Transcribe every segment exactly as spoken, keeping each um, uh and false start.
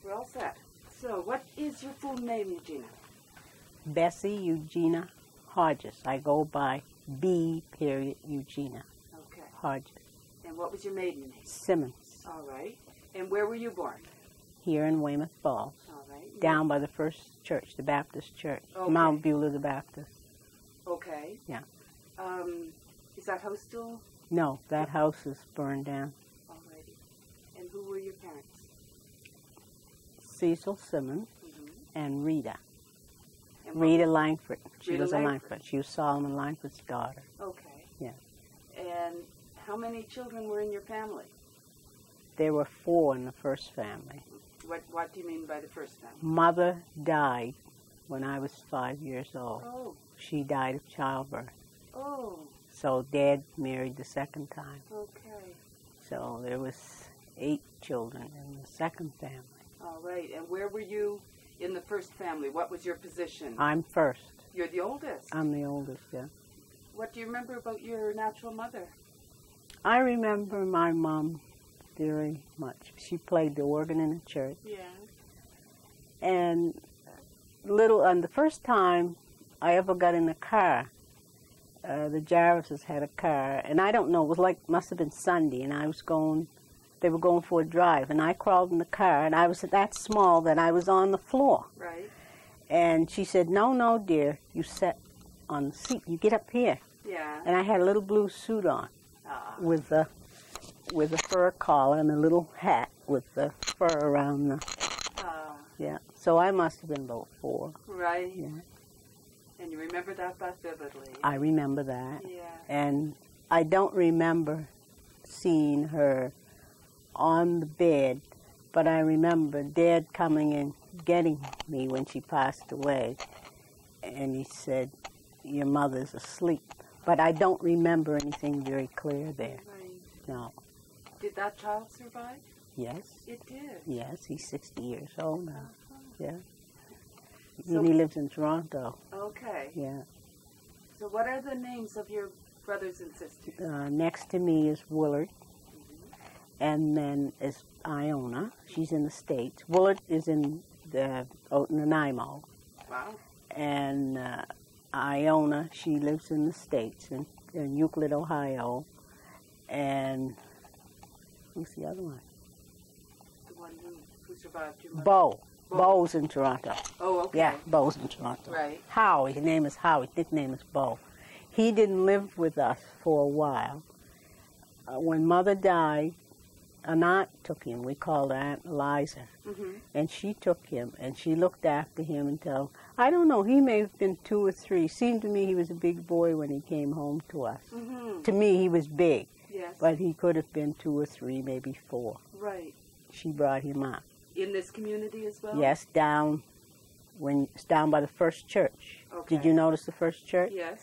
We're all set. So, what is your full name, Eugenia? Bessie Eugenia Hodges. I go by B. Period Eugenia. Okay. Hodges. And what was your maiden name? Simmons. All right. And where were you born? Here in Weymouth Falls. All right. Down by the First Church, the Baptist Church. Okay. Mount Beulah the Baptist. Okay. Yeah. Um, is that house still? No, that house is burned down. All righty. And who were your parents? Cecil Simmons Mm-hmm. and Rita. And Rita Langford. She Rita was a Langford. Langford. She was Solomon Langford's daughter. Okay. Yeah. And how many children were in your family? There were four in the first family. What What do you mean by the first family? Mother died when I was five years old. Oh. She died of childbirth. Oh. So Dad married the second time. Okay. So there was eight children in the second family. All right. And where were you in the first family? What was your position? I'm first. You're the oldest. I'm the oldest, yeah. What do you remember about your natural mother? I remember my mom very much. She played the organ in the church. Yeah. And little, and the first time I ever got in a car, uh, the Jarvises had a car, and I don't know, it was like, must have been Sunday, and I was going, they were going for a drive, and I crawled in the car, and I was that small that I was on the floor. Right. And she said, no, no, dear, you sit on the seat, you get up here. Yeah. And I had a little blue suit on Ah. with a, with a fur collar and a little hat with the fur around the, Ah. yeah. So I must have been about four. Right. Yeah. And you remember that back vividly. I remember that. Yeah. And I don't remember seeing her on the bed, but I remember Dad coming and getting me when she passed away. And he said, your mother's asleep. But I don't remember anything very clear there. Right. No. Did that child survive? Yes. It did. Yes, he's sixty years old now. Uh-huh. Yeah. So- he lives in Toronto. Okay. Yeah. So what are the names of your brothers and sisters? Uh, next to me is Willard. And then is Iona. She's in the States. Willard is in the out in Nanaimo. Wow. And uh, Iona, she lives in the States, in, in Euclid, Ohio. And who's the other one? The one who, who survived your mother? Bo. Bo. Bo's in Toronto. Oh, okay. Yeah, Bo's in Toronto. Right. Howie, his name is Howie. His nickname is Bo. He didn't live with us for a while. Uh, when Mother died, an aunt took him. We called her Aunt Eliza. Mm-hmm. And she took him, and she looked after him until, I don't know, he may have been two or three. Seemed to me he was a big boy when he came home to us. Mm-hmm. To me, he was big, Yes. but he could have been two or three, maybe four. Right. She brought him up. In this community as well? Yes, down when it's down by the First Church. Okay. Did you notice the First Church? Yes.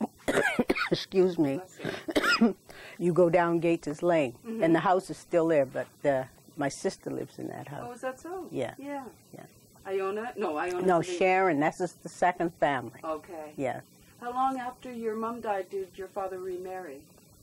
Excuse me. Bless you. You go down Gators Lane, Mhm. and the house is still there, but uh, my sister lives in that house. Oh, is that so? Yeah. Yeah. Yeah. Iona? No, Iona. No, Sharon, that's just the second family. Okay. Yeah. How long after your mom died did your father remarry?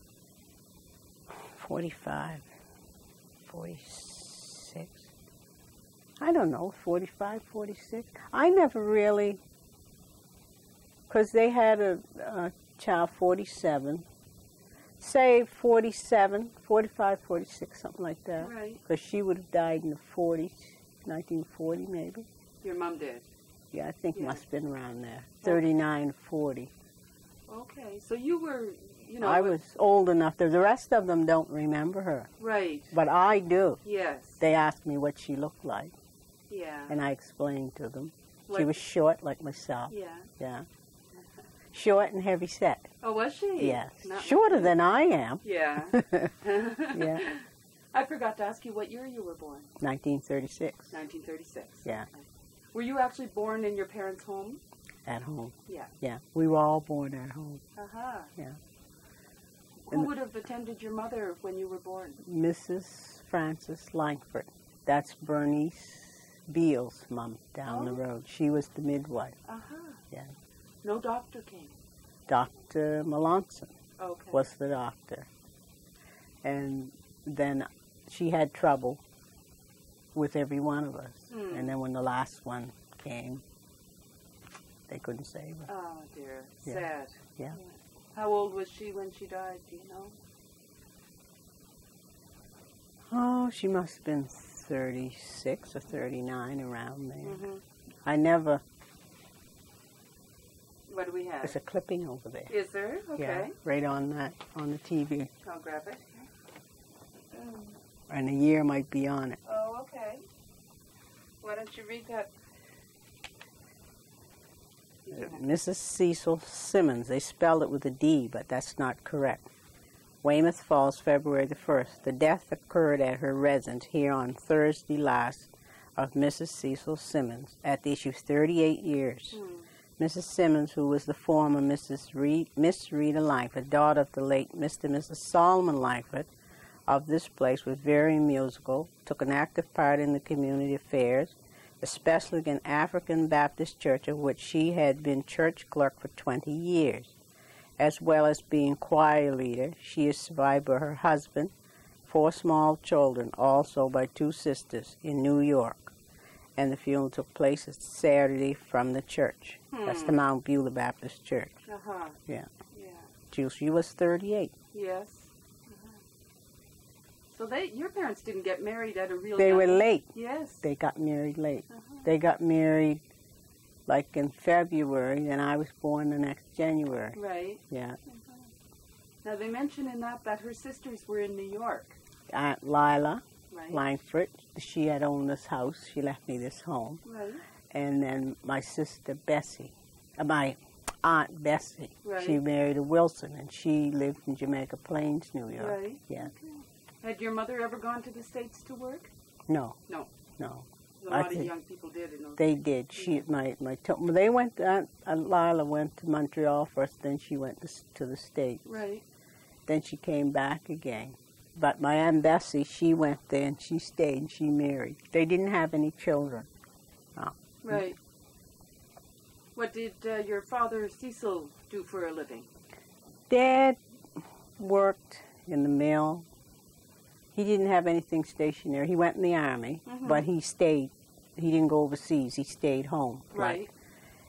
forty-five, forty-six. I don't know, forty-five, forty-six. I never really, because they had a, a child, forty-seven. Say forty-seven, forty-five, forty-six, something like that. Right. Because she would have died in the forties, nineteen forty maybe. Your mom did. Yeah, I think it Yeah. must have been around there. thirty-nine, forty. Okay. So you were, you know. I but- was old enough. The the rest of them don't remember her. Right. But I do. Yes. They asked me what she looked like, Yeah. and I explained to them. She Like- was short like myself. Yeah. Yeah. Short and heavy set. Oh, was she? Yes. Not- Shorter than I am. Yeah. Yeah. I forgot to ask you what year you were born. nineteen thirty-six. nineteen thirty-six. Yeah. Were you actually born in your parents' home? At home. Yeah. Yeah. We were all born at home. Uh-huh. Yeah. Who And- would have attended your mother when you were born? Missus Frances Langford. That's Bernice Beale's mom down the Oh. road. She was the midwife. Uh-huh. Yeah. No doctor came. Doctor Melanson Okay. was the doctor. And then she had trouble with every one of us. Mm. And then when the last one came, they couldn't save her. Oh, dear. Yeah. Sad. Yeah. How old was she when she died? Do you know? Oh, she must have been thirty-six or thirty-nine, around there. Mm-hmm. I never... What do we have? There's a clipping over there. Is there? Okay. Yeah, right on that, on the T V. I'll grab it. Mm. And the year might be on it. Oh, okay. Why don't you read that? Missus Cecil Simmons. They spelled it with a D, but that's not correct. Weymouth Falls, February the first. The death occurred at her residence here on Thursday last of Missus Cecil Simmons at the age of thirty-eight years. Hmm. Missus Simmons, who was the former Missus Reed, Miss Rita Langford, daughter of the late Mister and Missus Solomon Langford of this place, was very musical, took an active part in the community affairs, especially in African Baptist Church, of which she had been church clerk for twenty years. As well as being choir leader, she is survived by her husband, four small children, also by two sisters in New York. And the funeral took place Saturday from the church. Hmm. That's the Mount Beulah Baptist Church. Uh-huh. Yeah. Yeah. She, she was thirty-eight. Yes. Uh-huh. So they, your parents didn't get married at a real They young were age. late. Yes. They got married late. Uh-huh. They got married like in February, and I was born the next January. Right. Yeah. Uh-huh. Now they mention in that that her sisters were in New York. Aunt Lila Right. Langford, she had owned this house. She left me this home. Right. And then my sister Bessie, uh, my Aunt Bessie, Right. she married a Wilson, and she lived in Jamaica Plains, New York. Right. Yeah. Okay. Had your mother ever gone to the States to work? No. No. No. A I lot of think young people did in those They days. did. She, my, my, to- they went. To, Aunt, Aunt Lila went to Montreal first. Then she went to, s- to the States. Right. Then she came back again. But my Aunt Bessie, she went there and she stayed and she married. They didn't have any children. No. Right. What did uh, your father Cecil do for a living? Dad worked in the mill. He didn't have anything stationary. He went in the army, Mhm. but he stayed. He didn't go overseas. He stayed home. Right. Like,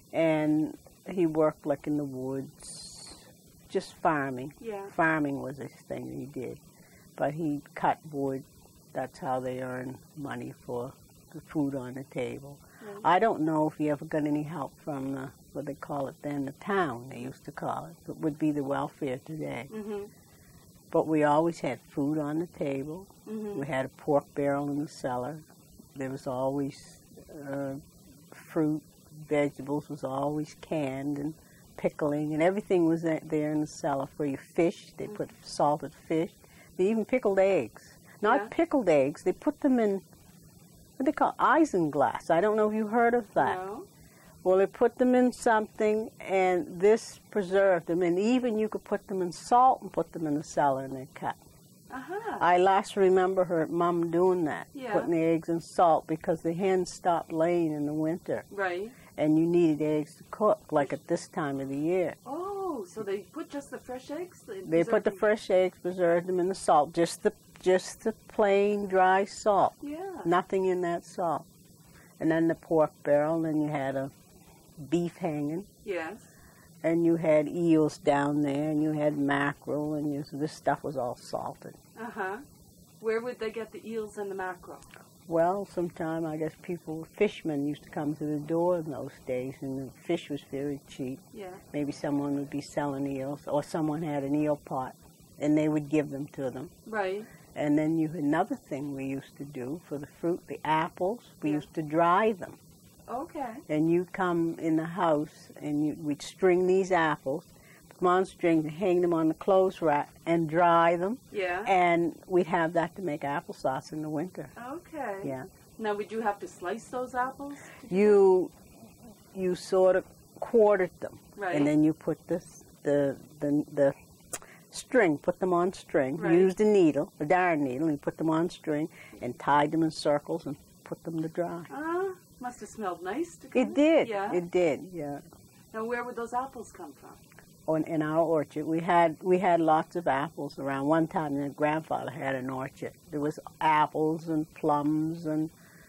and he worked like in the woods, just farming. Yeah. Farming was his thing he did. But he cut wood. That's how they earn money for the food on the table. Right. I don't know if he ever got any help from the, what they call it then, the town, they used to call it. It would be the welfare today. Mm-hmm. But we always had food on the table. Mm-hmm. We had a pork barrel in the cellar. There was always uh, fruit, vegetables was always canned, and pickling, and everything was there in the cellar for your fish. They put salted fish. They even pickled eggs. Not Yeah. pickled eggs. They put them in what they call isinglass. I don't know if you heard of that. No. Well, they put them in something, and this preserved them. And even you could put them in salt and put them in the cellar, and they cut. Uh-huh. I last remember her Mom doing that, Yeah. putting the eggs in salt because the hens stopped laying in the winter, Right. and you needed eggs to cook, like at this time of the year. Oh, so they put just the fresh eggs? They put the preserved fresh eggs, preserved them in the salt, just the just the plain dry salt, them? Yeah. nothing in that salt. And then the pork barrel, and then you had a beef hanging, Yes. and you had eels down there, and you had mackerel, and you, so this stuff was all salted. Uh-huh. Where would they get the eels and the mackerel? Well, sometime I guess people, fishermen used to come to the door in those days, and the fish was very cheap. Yeah. Maybe someone would be selling eels, or someone had an eel pot, and they would give them to them. Right. And then you another thing we used to do for the fruit, the apples, we Yeah. used to dry them. Okay. And you'd come in the house, and you, we'd string these apples, put them on strings, and hang them on the clothes rack, and dry them. Yeah. And we'd have that to make applesauce in the winter. Okay. Yeah. Now, would you have to slice those apples? to do You you sort of quartered them, Right. and then you put this the the the string, put them on string. Right. Used a needle, a darn needle, and you put them on string, and tied them in circles and put them to dry. that? Ah, must have smelled nice to come. It did. Yeah. It did. Yeah. Now, where would those apples come from? On, in our orchard, we had we had lots of apples around. One time, my grandfather had an orchard. There was apples and plums and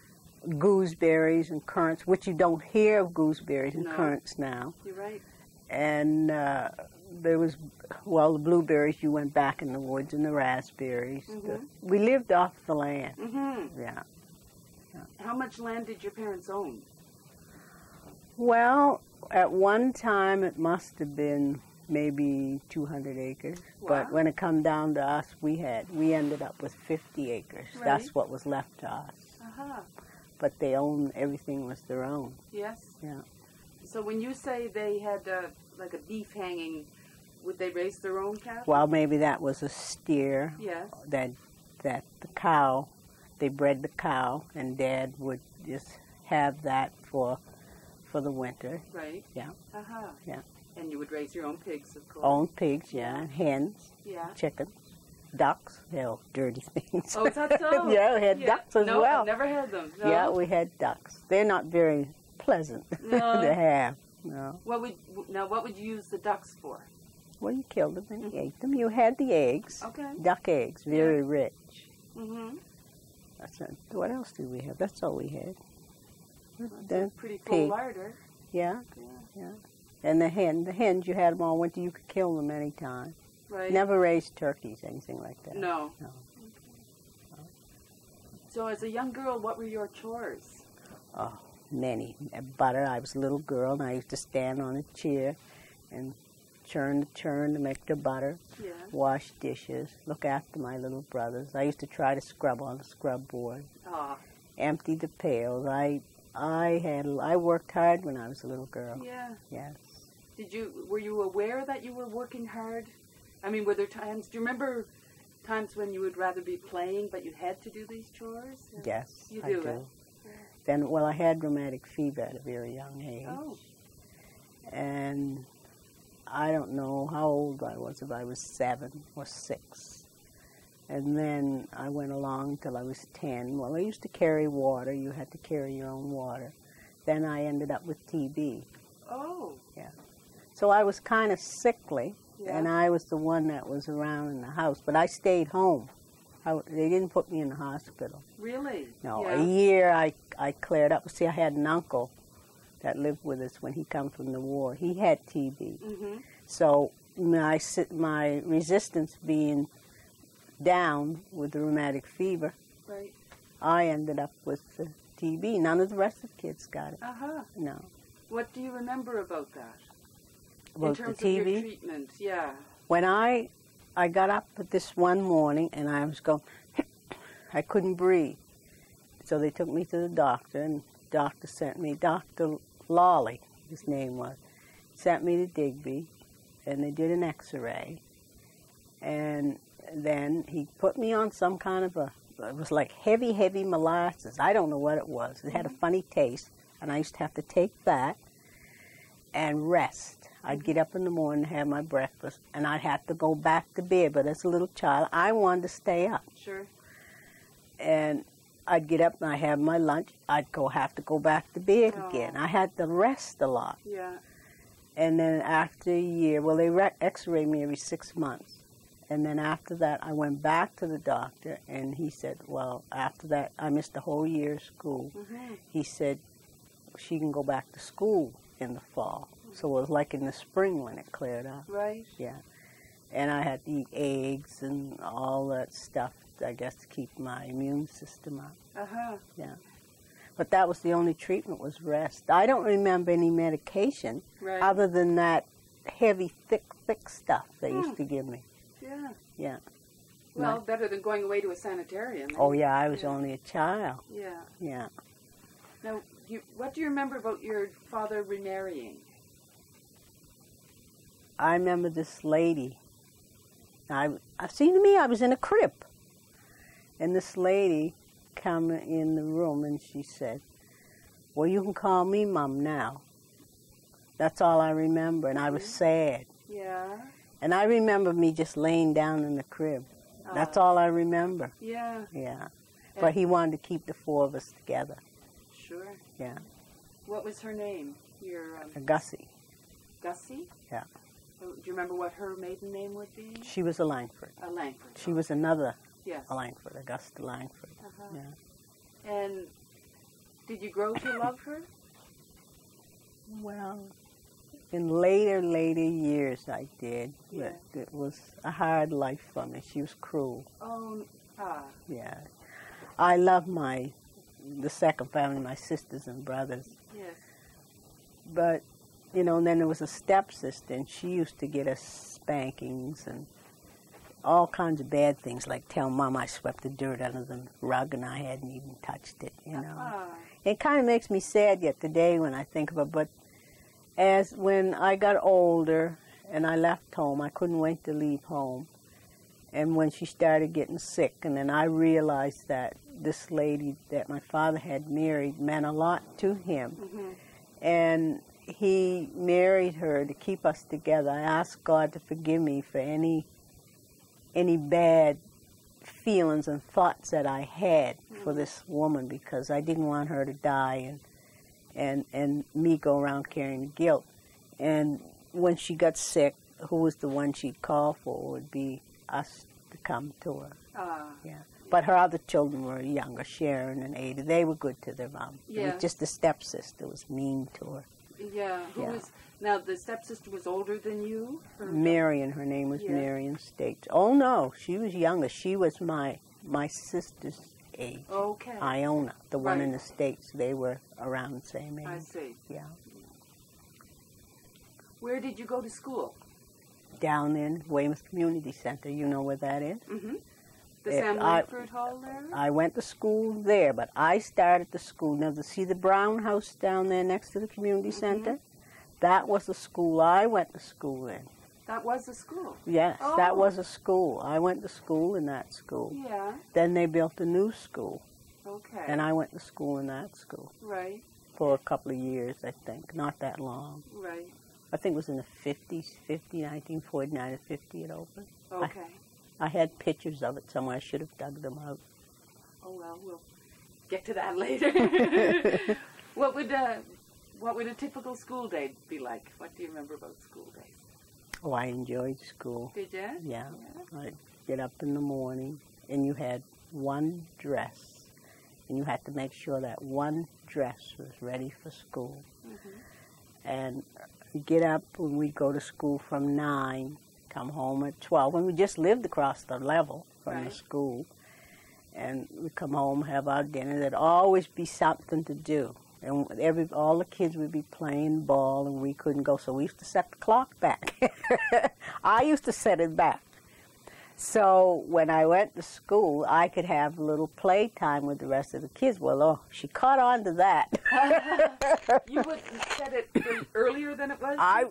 gooseberries and currants, which you don't hear of gooseberries and No. currants now. You're right. And uh, there was, well, the blueberries, you went back in the woods, and the raspberries. Mhm. The- we lived off the land. Mm-hmm. Yeah. How much land did your parents own? Well, at one time it must have been maybe two hundred acres. Wow. But when it come down to us, we had, we ended up with fifty acres. Right. That's what was left to us. Uh-huh. But they owned, everything was their own. Yes? Yeah. So when you say they had uh, like a beef hanging, would they raise their own cattle? Well, maybe that was a steer Yes. that, that the cow, they bred the cow, and Dad would just have that for, for the winter. Right? Yeah. Uh-huh. Yeah. And you would raise your own pigs, of course. Own pigs, yeah, and hens, Yeah. chickens, ducks, they're all dirty things. Oh, is that so? Yeah, we had Yeah. ducks as no, well. I've never had them. No? Yeah, we had ducks. They're not very pleasant No. to have. No. What would now? What would you use the ducks for? Well, you killed them and you Mhm. ate them. You had the eggs, Okay. duck eggs, very rich. Mm-hmm. That's not, what else did we have? That's all we had. That's The a pretty full pig. larder. Yeah, Yeah. and the hen, the hens, you had them all winter. You could kill them any time. Right. Never raised turkeys, anything like that. No. No. So as a young girl, what were your chores? Oh, many. Butter. I was a little girl, and I used to stand on a chair and churn the churn to make the butter, Yeah. wash dishes, look after my little brothers. I used to try to scrub on the scrub board, Ah. empty the pails. I, I had, I worked hard when I was a little girl. Yeah. Yes. Did you? Were you aware that you were working hard? I mean, were there times? Do you remember times when you would rather be playing, but you had to do these chores? Yes, You I do, do. eh? Then, well, I had rheumatic fever at a very young age, Oh. and I don't know how old I was, if I was seven or six. And then I went along till I was ten. Well, I used to carry water. You had to carry your own water. Then I ended up with T B. Oh. So I was kind of sickly, Yeah. and I was the one that was around in the house. But I stayed home. I, they didn't put me in the hospital. Really? No, Yeah. a year I, I cleared up. See, I had an uncle that lived with us when he come from the war. He had T B. Mm-hmm. So my, si- my resistance being down with the rheumatic fever, Right. I ended up with the T B. None of the rest of the kids got it. Uh huh. No. What do you remember about that? Well, In the terms T of B, your treatment, yeah. when I I got up this one morning and I was going, I couldn't breathe. So they took me to the doctor, and the doctor sent me, Doctor Lawley, his name was, sent me to Digby, and they did an x-ray. And then he put me on some kind of a, it was like heavy, heavy molasses. I don't know what it was. It had a funny taste, and I used to have to take that and rest. I'd get up in the morning, have my breakfast, and I'd have to go back to bed. But as a little child, I wanted to stay up. Sure. And I'd get up and I'd have my lunch. I'd go have to go back to bed Oh. again. I had to rest a lot. Yeah. And then after a year, well, they re- x-rayed me every six months. And then after that, I went back to the doctor, and he said, well, after that, I missed a whole year of school. Mm-hmm. He said she can go back to school in the fall. So it was like in the spring when it cleared up. Right. Yeah. And I had to eat eggs and all that stuff, I guess, to keep my immune system up. Uh-huh. Yeah. But that was the only treatment, was rest. I don't remember any medication Right. other than that heavy, thick, thick stuff they Hmm. used to give me. Yeah. Yeah. Well, Right. better than going away to a sanitarium. eh? Oh, yeah, I was Yeah. only a child. Yeah. Yeah. Now, you, what do you remember about your father remarrying? I remember this lady. I, I seemed to me I was in a crib. And this lady come in the room and she said, well, you can call me Mom now. That's all I remember. And I was sad. Yeah. And I remember me just laying down in the crib. That's Uh, all I remember. Yeah. Yeah. But he wanted to keep the four of us together. Sure. Yeah. What was her name? Your um, Gussie. Gussie? Yeah. Oh, do you remember what her maiden name would be? She was a Langford. A Langford. She was another Yes. Langford, Augusta Langford. Uh-huh. Yeah. And did you grow to love her? Well, in later, later years I did, Yeah. but it was a hard life for me. She was cruel. Oh, ah. Yeah. I love my, the second family, my sisters and brothers. Yes. But, you know, and then there was a stepsister, and she used to get us spankings and all kinds of bad things, like tell Mom I swept the dirt under the rug and I hadn't even touched it, you know. Ah. It kind of makes me sad yet today when I think of it, but as when I got older and I left home, I couldn't wait to leave home. And when she started getting sick, and then I realized that this lady that my father had married meant a lot to him. Mm-hmm. And he married her to keep us together. I asked God to forgive me for any any bad feelings and thoughts that I had mm-hmm. for this woman, because I didn't want her to die and and and me go around carrying the guilt. And when she got sick, who was the one she'd call for would be us to come to her. Ah. Yeah. But her other children were younger, Sharon and Ada. They were good to their mom. Yeah. It was just the stepsister was mean to her. Yeah. Who Yeah. was now the stepsister was older than you? Or Marion, her name was Yeah. Marion States. Oh no, she was younger. She was my my sister's age. Okay. Iona, the one Right. in the States. They were around the same age. I see. Yeah. Where did you go to school? Down in Weymouth Community Center. You know where that is? Mm-hmm. The If Sam I- Langford Hall there? I went to school there, but I started the school. Now, to see the Brown House down there next to the community Mhm. center? That was the school I went to school in. That was the school. Yes, Oh. that was a school. I went to school in that school. Yeah. Then they built a new school, Okay. and I went to school in that school Right. for a couple of years, I think. Not that long. Right. I think it was in the fifties, fifty, nineteen forty-nine or fifty it opened. Okay. I had pictures of it somewhere. I should have dug them out. Oh well, we'll get to that later. What would uh, what would a typical school day be like? What do you remember about school days? Oh, I enjoyed school. Did you? Yeah. I'd get up in the morning, and you had one dress, and you had to make sure that one dress was ready for school. Mm-hmm. And you get up when we go to school from nine, come home at twelve, when we just lived across the level from the Right. school. And we come home, have our dinner. There'd always be something to do. And every all the kids would be playing ball, and we couldn't go, so we used to set the clock back. I used to set it back. So when I went to school, I could have a little playtime with the rest of the kids. Well, oh, she caught on to that. You would set it earlier than it was? I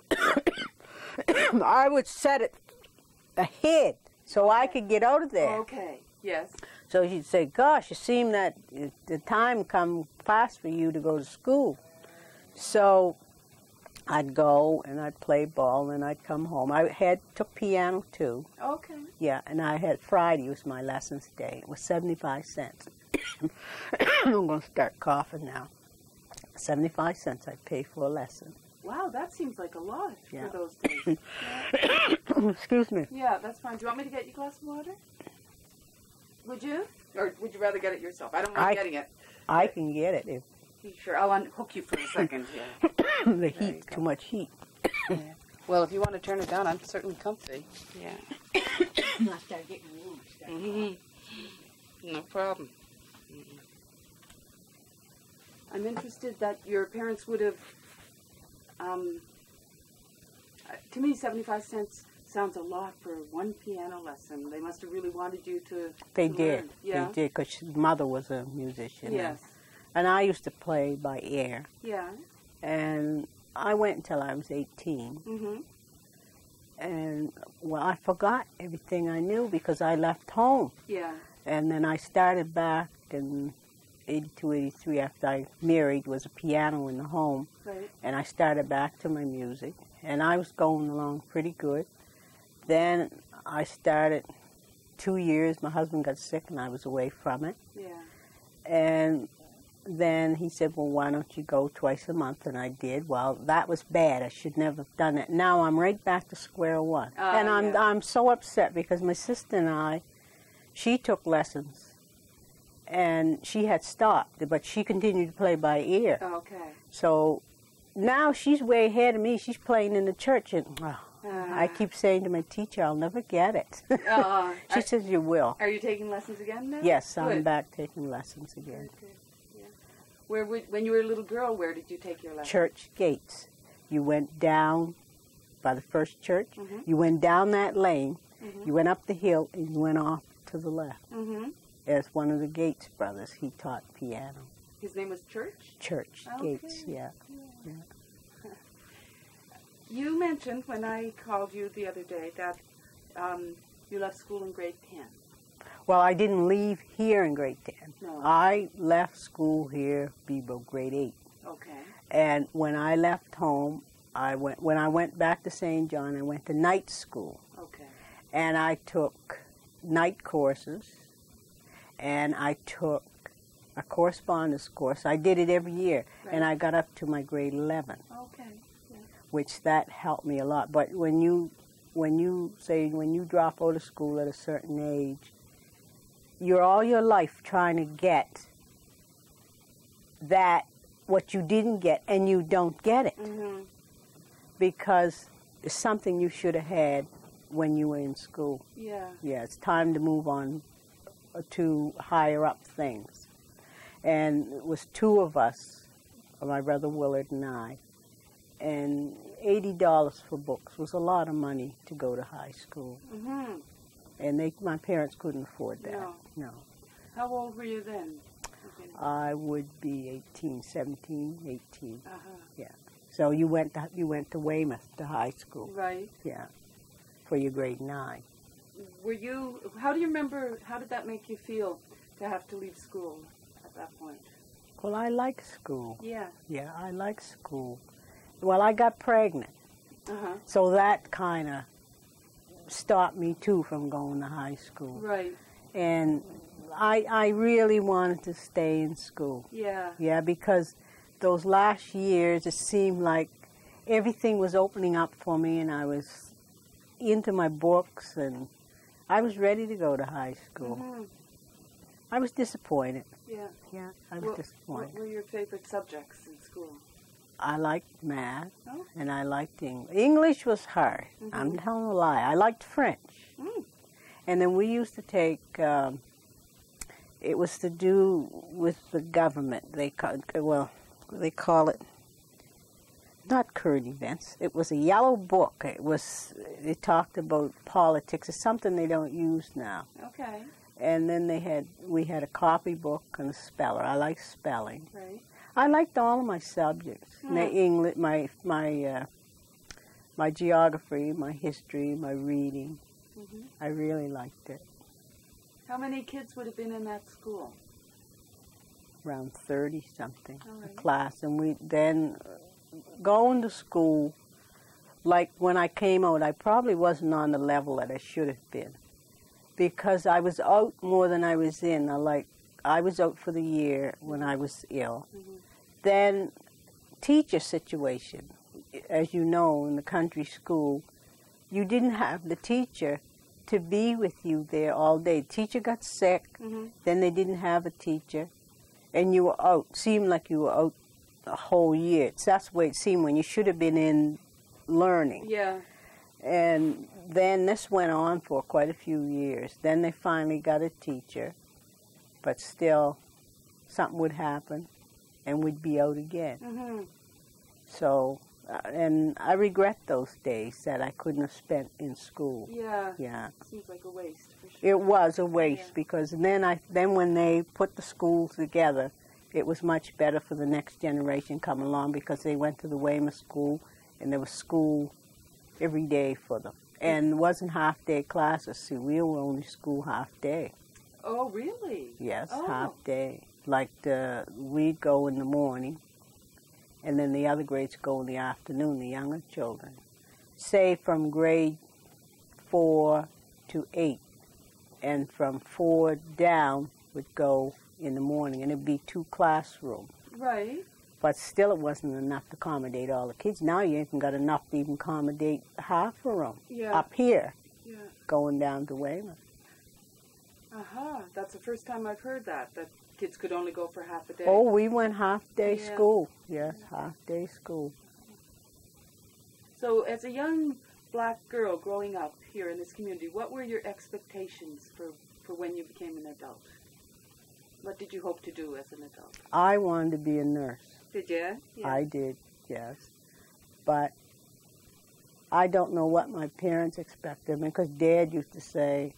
I would set it ahead so I could get out of there. Okay. Yes. So she'd say, gosh, it seemed that the time come fast for you to go to school. So I'd go and I'd play ball and I'd come home. I had took piano too. Okay. Yeah, and I had Friday was my lessons day. It was seventy-five cents. I'm going to start coughing now. seventy-five cents I'd pay for a lesson. Wow, that seems like a lot Yeah. for those days. Yeah. Excuse me. Yeah, that's fine. Do you want me to get you a glass of water? Would you? Or would you rather get it yourself? I don't mind I- getting it. I can get it if Sure, I'll unhook you for a second here. the you heat, go. too much heat. Yeah. Well, if you want to turn it down, I'm certainly comfy. Yeah. I start getting warm. Mm-hmm. No problem. Mm-mm. I'm interested that your parents would have, um, uh, to me, seventy-five cents sounds a lot for one piano lesson. They must have really wanted you to They to did. learn. Yeah. They did, because his mother was a musician. Yes. And I used to play by ear. Yeah. And I went until I was eighteen. Mm-hmm. And, well, I forgot everything I knew because I left home. Yeah. And then I started back in eighty-two, eighty-three after I married, was a piano in the home. Right. And I started back to my music. And I was going along pretty good. Then I started two years. My husband got sick and I was away from it. Yeah. And then he said, well, why don't you go twice a month? And I did. Well, that was bad. I should never have done it. Now I'm right back to square one. Uh, and I'm yeah. I'm so upset because my sister and I, she took lessons and she had stopped, but she continued to play by ear. Okay. So now she's way ahead of me. She's playing in the church, and oh, Uh, I keep saying to my teacher, I'll never get it. uh, She are, says, you will. are you taking lessons again now? Yes, I'm Good. back taking lessons again. Okay. Yeah. Where would, when you were a little girl, where did you take your lessons? Church gates. You went down by the first church. Mm-hmm. You went down that lane. Mm-hmm. You went up the hill, and you went off to the left. Mm-hmm. As one of the Gates brothers, he taught piano. His name was Church? Church Okay. Gates, yeah. yeah. You mentioned when I called you the other day that um, you left school in grade ten. Well, I didn't leave here in grade ten. No. I left school here, Bebo, grade eight. Okay. And when I left home, I went. When I went back to Saint John, I went to night school. Okay. And I took night courses, and I took a correspondence course. I did it every year, Right. and I got up to my grade eleven, Okay. Yeah. which that helped me a lot. But when you, when you say, when you drop out of school at a certain age, you're all your life trying to get that, what you didn't get, and you don't get it. Mm-hmm. Because it's something you should have had when you were in school. Yeah. Yeah, it's time to move on to higher up things. And it was two of us, my brother Willard and I, and eighty dollars for books was a lot of money to go to high school. Mm-hmm. And they, my parents couldn't afford that. No. No. How old were you then? Okay. I would be eighteen, seventeen, eighteen. Uh-huh. So you went to, you went to Weymouth to high school. Right. Yeah. For your grade nine. Were you, how do you remember, how did that make you feel to have to leave school at that point? Well, I like school. Yeah. Yeah, I like school. Well, I got pregnant, Uh-huh. so that kind of stopped me, too, from going to high school. Right. And I, I really wanted to stay in school. Yeah. Yeah, because those last years, it seemed like everything was opening up for me, and I was into my books, and I was ready to go to high school. Mm-hmm. I was disappointed. Yeah. Yeah, I was What, disappointed. what were your favorite subjects in school? I liked math, Oh. and I liked English. English was hard. Mhm. I'm telling a lie. I liked French. Mm. And then we used to take, um, it was to do with the government. They call, well, they call it, not current events. It was a yellow book. It was, it talked about politics. It's something they don't use now. Okay. And then they had, we had a copybook and a speller. I like spelling. Right. I liked all of my subjects. Hmm. My English, my my uh, my geography, my history, my reading. Mm-hmm. I really liked it. How many kids would have been in that school? Around thirty something All a right. class, and we then uh, going to school. Like when I came out, I probably wasn't on the level that I should have been, because I was out more than I was in. I like I was out for the year when I was ill. Mm-hmm. Then teacher situation. As you know, in the country school, you didn't have the teacher to be with you there all day. Teacher got sick, Mm-hmm. then they didn't have a teacher, and you were out. Seemed like you were out a whole year. It's, that's the way it seemed when you should have been in learning. Yeah. And then this went on for quite a few years. Then they finally got a teacher, but still something would happen, and we'd be out again. Mm-hmm. So, uh, and I regret those days that I couldn't have spent in school. Yeah. Yeah, Seems like a waste for sure. it was a waste Yeah. because then I then when they put the schools together, it was much better for the next generation coming along because they went to the Weymouth school and there was school every day for them. And it wasn't half day classes. See, we were only school half day. Oh, really? Yes, Oh. half day. Like the, we'd go in the morning, and then the other grades go in the afternoon, the younger children. Say from grade four to eight, and from four down would go in the morning, and it'd be two classrooms. Right. But still it wasn't enough to accommodate all the kids. Now you even got enough to even accommodate half a room Yeah. up here, Yeah. going down to Weymouth. Uh-huh. That's the first time I've heard that, that kids could only go for half a day. Oh, we went half-day Yeah. school. Yes, half-day school. So as a young black girl growing up here in this community, what were your expectations for, for when you became an adult? What did you hope to do as an adult? I wanted to be a nurse. Did you? Yeah. I did, yes. But I don't know what my parents expected of me, because Dad used to say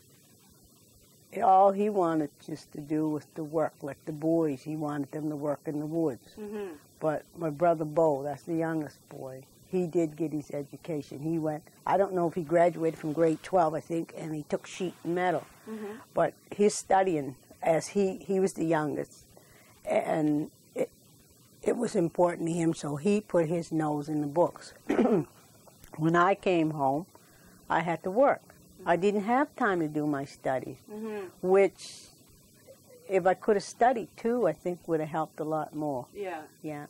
all he wanted just to do was to work, like the boys. He wanted them to work in the woods. Mm-hmm. But my brother Bo, that's the youngest boy, he did get his education. He went, I don't know if he graduated from grade twelve, I think, and he took sheet and metal. Mm-hmm. But his studying, as he, he was the youngest, and it, it was important to him, so he put his nose in the books. When I came home, I had to work. I didn't have time to do my studies, Mm-hmm. which, if I could have studied too, I think would have helped a lot more. Yeah. Yeah.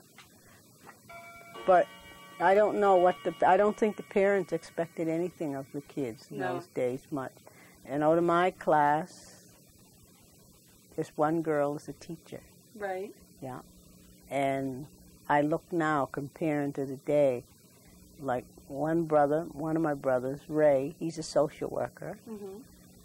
But I don't know what the, I don't think the parents expected anything of the kids in No. those days much. And out of my class, just one girl is a teacher. Right. Yeah. And I look now, comparing to the day, like one brother, one of my brothers, Ray, he's a social worker, Mm-hmm.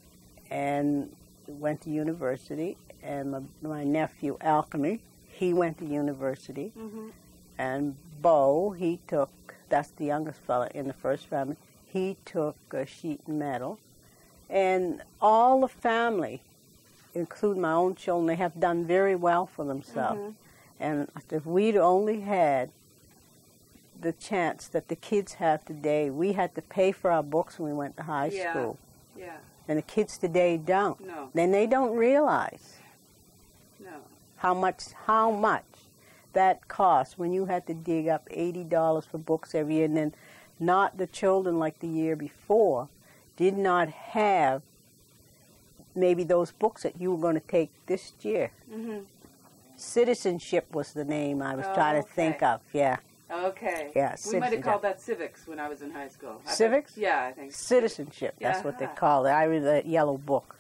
and went to university. And my, my nephew, Alchemy, he went to university. Mm-hmm. And Bo, he took, that's the youngest fella in the first family, he took uh, sheet and metal. And all the family, including my own children, they have done very well for themselves. Mm-hmm. And if we'd only had the chance that the kids have today, we had to pay for our books when we went to high Yeah. school. Yeah. And the kids today don't. No. Then they don't realize No. how much, how much that costs when you had to dig up eighty dollars for books every year, and then not the children like the year before did not have maybe those books that you were going to take this year. Mm-hmm. Citizenship was the name I was Oh, trying to okay. think of, yeah. Okay. Yeah, We might have citizenship. called that civics when I was in high school. I Civics? think- yeah, I think. Citizenship, that's what they Yeah. call it. I read the yellow book.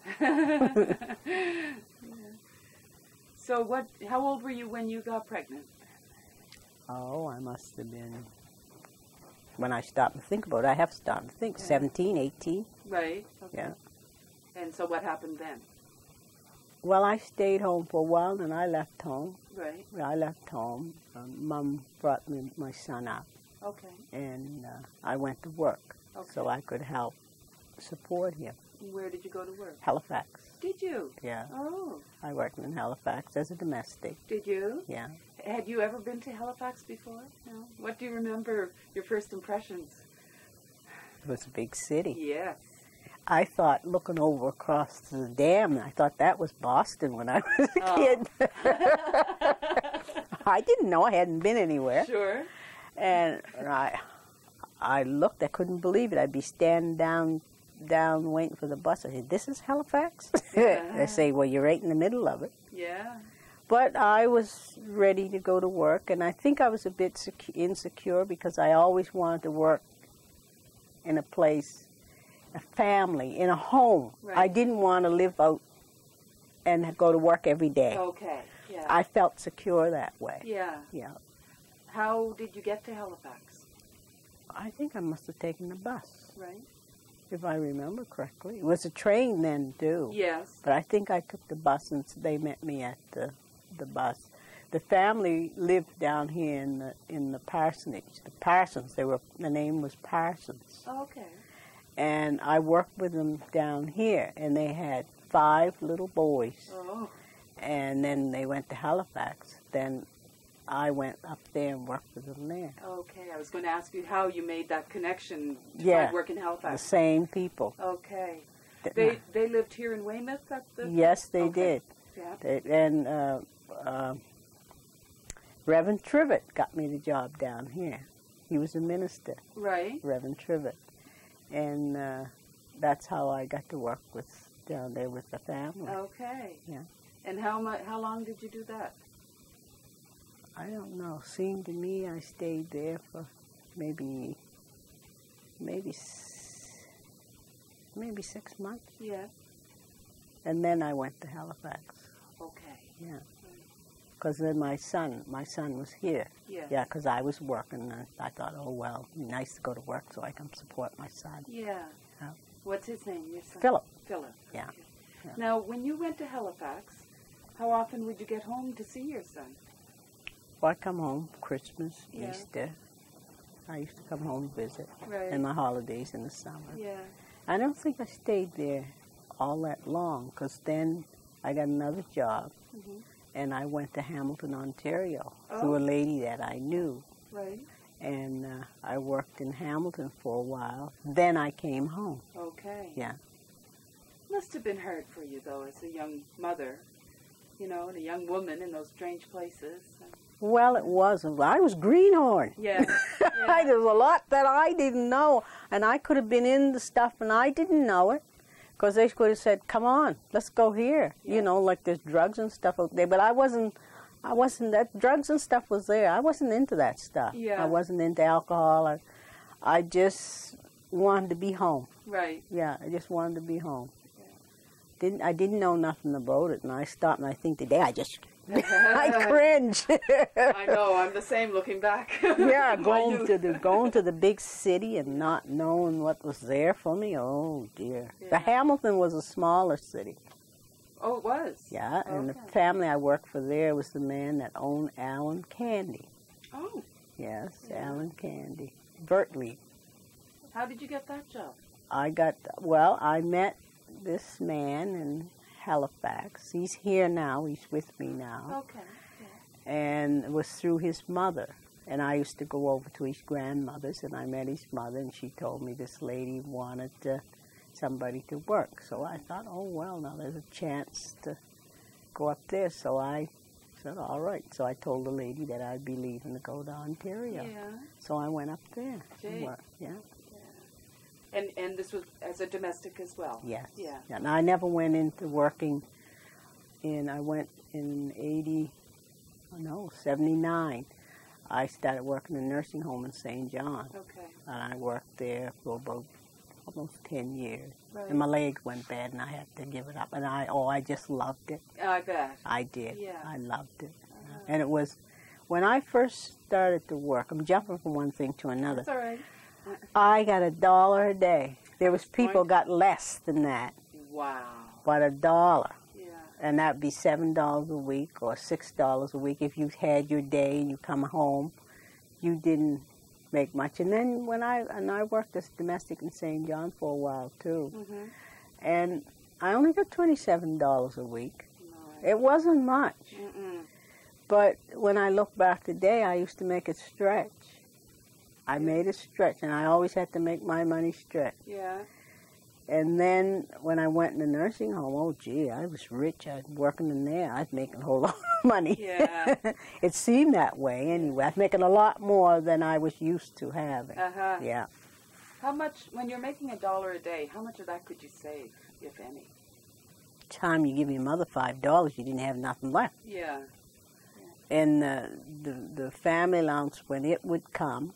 So what? How old were you when you got pregnant? Oh, I must have been, when I stopped and think about it, I have stopped to think, Yeah. seventeen, eighteen. Right. Okay. Yeah. And so what happened then? Well, I stayed home for a while, and I left home. Right. I left home. Um, Mom brought me my son up, Okay. and uh, I went to work Okay. so I could help support him. Where did you go to work? Halifax, Did you? yeah. Oh. I worked in Halifax as a domestic, Did you? yeah. Had you ever been to Halifax before? No. What do you remember your first impressions? It was a big city. Yes. I thought, looking over across the dam, I thought that was Boston when I was a Oh. kid. I didn't know. I hadn't been anywhere. Sure. And I, I looked. I couldn't believe it. I'd be standing down, down waiting for the bus. I said, "This is Halifax." They say, "Well, you're right in the middle of it." Yeah. But I was ready to go to work, and I think I was a bit secu- insecure because I always wanted to work in a place, a family, in a home. Right. I didn't want to live out and go to work every day. Okay. Yeah. I felt secure that way. yeah. Yeah. How did you get to Halifax? I think I must have taken the bus, Right. if I remember correctly. It was a train then, too. Yes. But I think I took the bus, and they met me at the, the bus. The family lived down here in the in the parsonage. The Parsons. They were the name was Parsons, Oh, okay. and I worked with them down here. And they had five little boys. Oh. And then they went to Halifax. Then I went up there and worked with them there. Okay. I was going to ask you how you made that connection to Yeah. find work in The Halifax. same people. Okay. That- They they lived here in Weymouth at the. yes, they Okay. did. Yeah. They, and uh, uh, Reverend Trivet got me the job down here. He was a minister, Right. Reverend Trivet. And uh, that's how I got to work with down there with the family. Okay. Yeah. And how much? How long did you do that? I don't know. Seemed to me I stayed there for maybe, maybe, s- maybe six months. Yeah. And then I went to Halifax. Okay. Yeah. Because then my son, my son was here. Yes. Yeah, because I was working, and I thought, oh, well, it'd be nice to go to work so I can support my son. Yeah. Yeah. What's his name, your son? Philip. Philip. Yeah. Okay. Yeah. Now, when you went to Halifax, how often would you get home to see your son? Well, I come home Christmas, Yeah. Easter. I used to come home and visit, Right. and my holidays in the summer. Yeah. I don't think I stayed there all that long, because then I got another job, Mm-hmm. and I went to Hamilton, Ontario, Oh. through a lady that I knew. Right. And uh, I worked in Hamilton for a while. Then I came home. Okay. Yeah. Must have been hard for you, though, as a young mother, you know, and a young woman in those strange places. Well, it wasn't. I was greenhorn. Yeah. Yeah. There's a lot that I didn't know, and I could have been in the stuff, and I didn't know it, because they could have said, "Come on, let's go here." Yeah. You know, like there's drugs and stuff out there. But I wasn't. I wasn't. That drugs and stuff was there. I wasn't into that stuff. Yeah. I wasn't into alcohol. I, I just wanted to be home. Right. Yeah, I just wanted to be home. Yeah. Didn't I didn't know nothing about it, and I stopped and I think today I just I cringe. I know. I'm the same looking back. Yeah, My going youth. to the going to the big city and not knowing what was there for me. Oh dear. Yeah. The Hamilton was a smaller city. Oh, it was. Yeah, and the Okay. family I worked for there was the man that owned Allen Candy. Oh, Yes, Yeah. Allen Candy. Berkeley. how did you get that job? I got well. I met this man in Halifax. He's here now. He's with me now. Okay. And it was through his mother. And I used to go over to his grandmother's, and I met his mother, and she told me this lady wanted uh, somebody to work. So I thought, oh, well, now there's a chance to go up there. So I said, all right. So I told the lady that I'd be leaving to go to Ontario. Yeah. So I went up there. and Gee. worked. Yeah, And and this was as a domestic as well. yes. Yeah. And I never went into working in, I went in eighty, oh no, seventy-nine. I started working in a nursing home in Saint John. Okay. And I worked there for about almost ten years. Right. And my leg went bad, and I had to give it up. And I, oh, I just loved it. I bet. I did. Yeah. I loved it. Uh-huh. And it was, when I first started to work, I'm jumping from one thing to another. That's all right. I got a dollar a day. There was That's people fine. got less than that, Wow. but a dollar. Yeah. And that'd be seven dollars a week or six dollars a week. If you had your day and you come home, you didn't make much. And then when I and I worked as domestic in Saint John for a while too, Mm-hmm. and I only got twenty-seven dollars a week. Nice. It wasn't much, Mm-mm. but when I look back today, I used to make it stretch. I made it stretch, and I always had to make my money stretch. Yeah. And then when I went in the nursing home, oh gee, I was rich. I was working in there. I was making a whole lot of money. Yeah. It seemed that way anyway. I was making a lot more than I was used to having. Uh-huh. Yeah. How much, when you're making a dollar a day, how much of that could you save, if any? Time you give your mother five dollars, you didn't have nothing left. Yeah. And uh, the the family allowance, when it would come,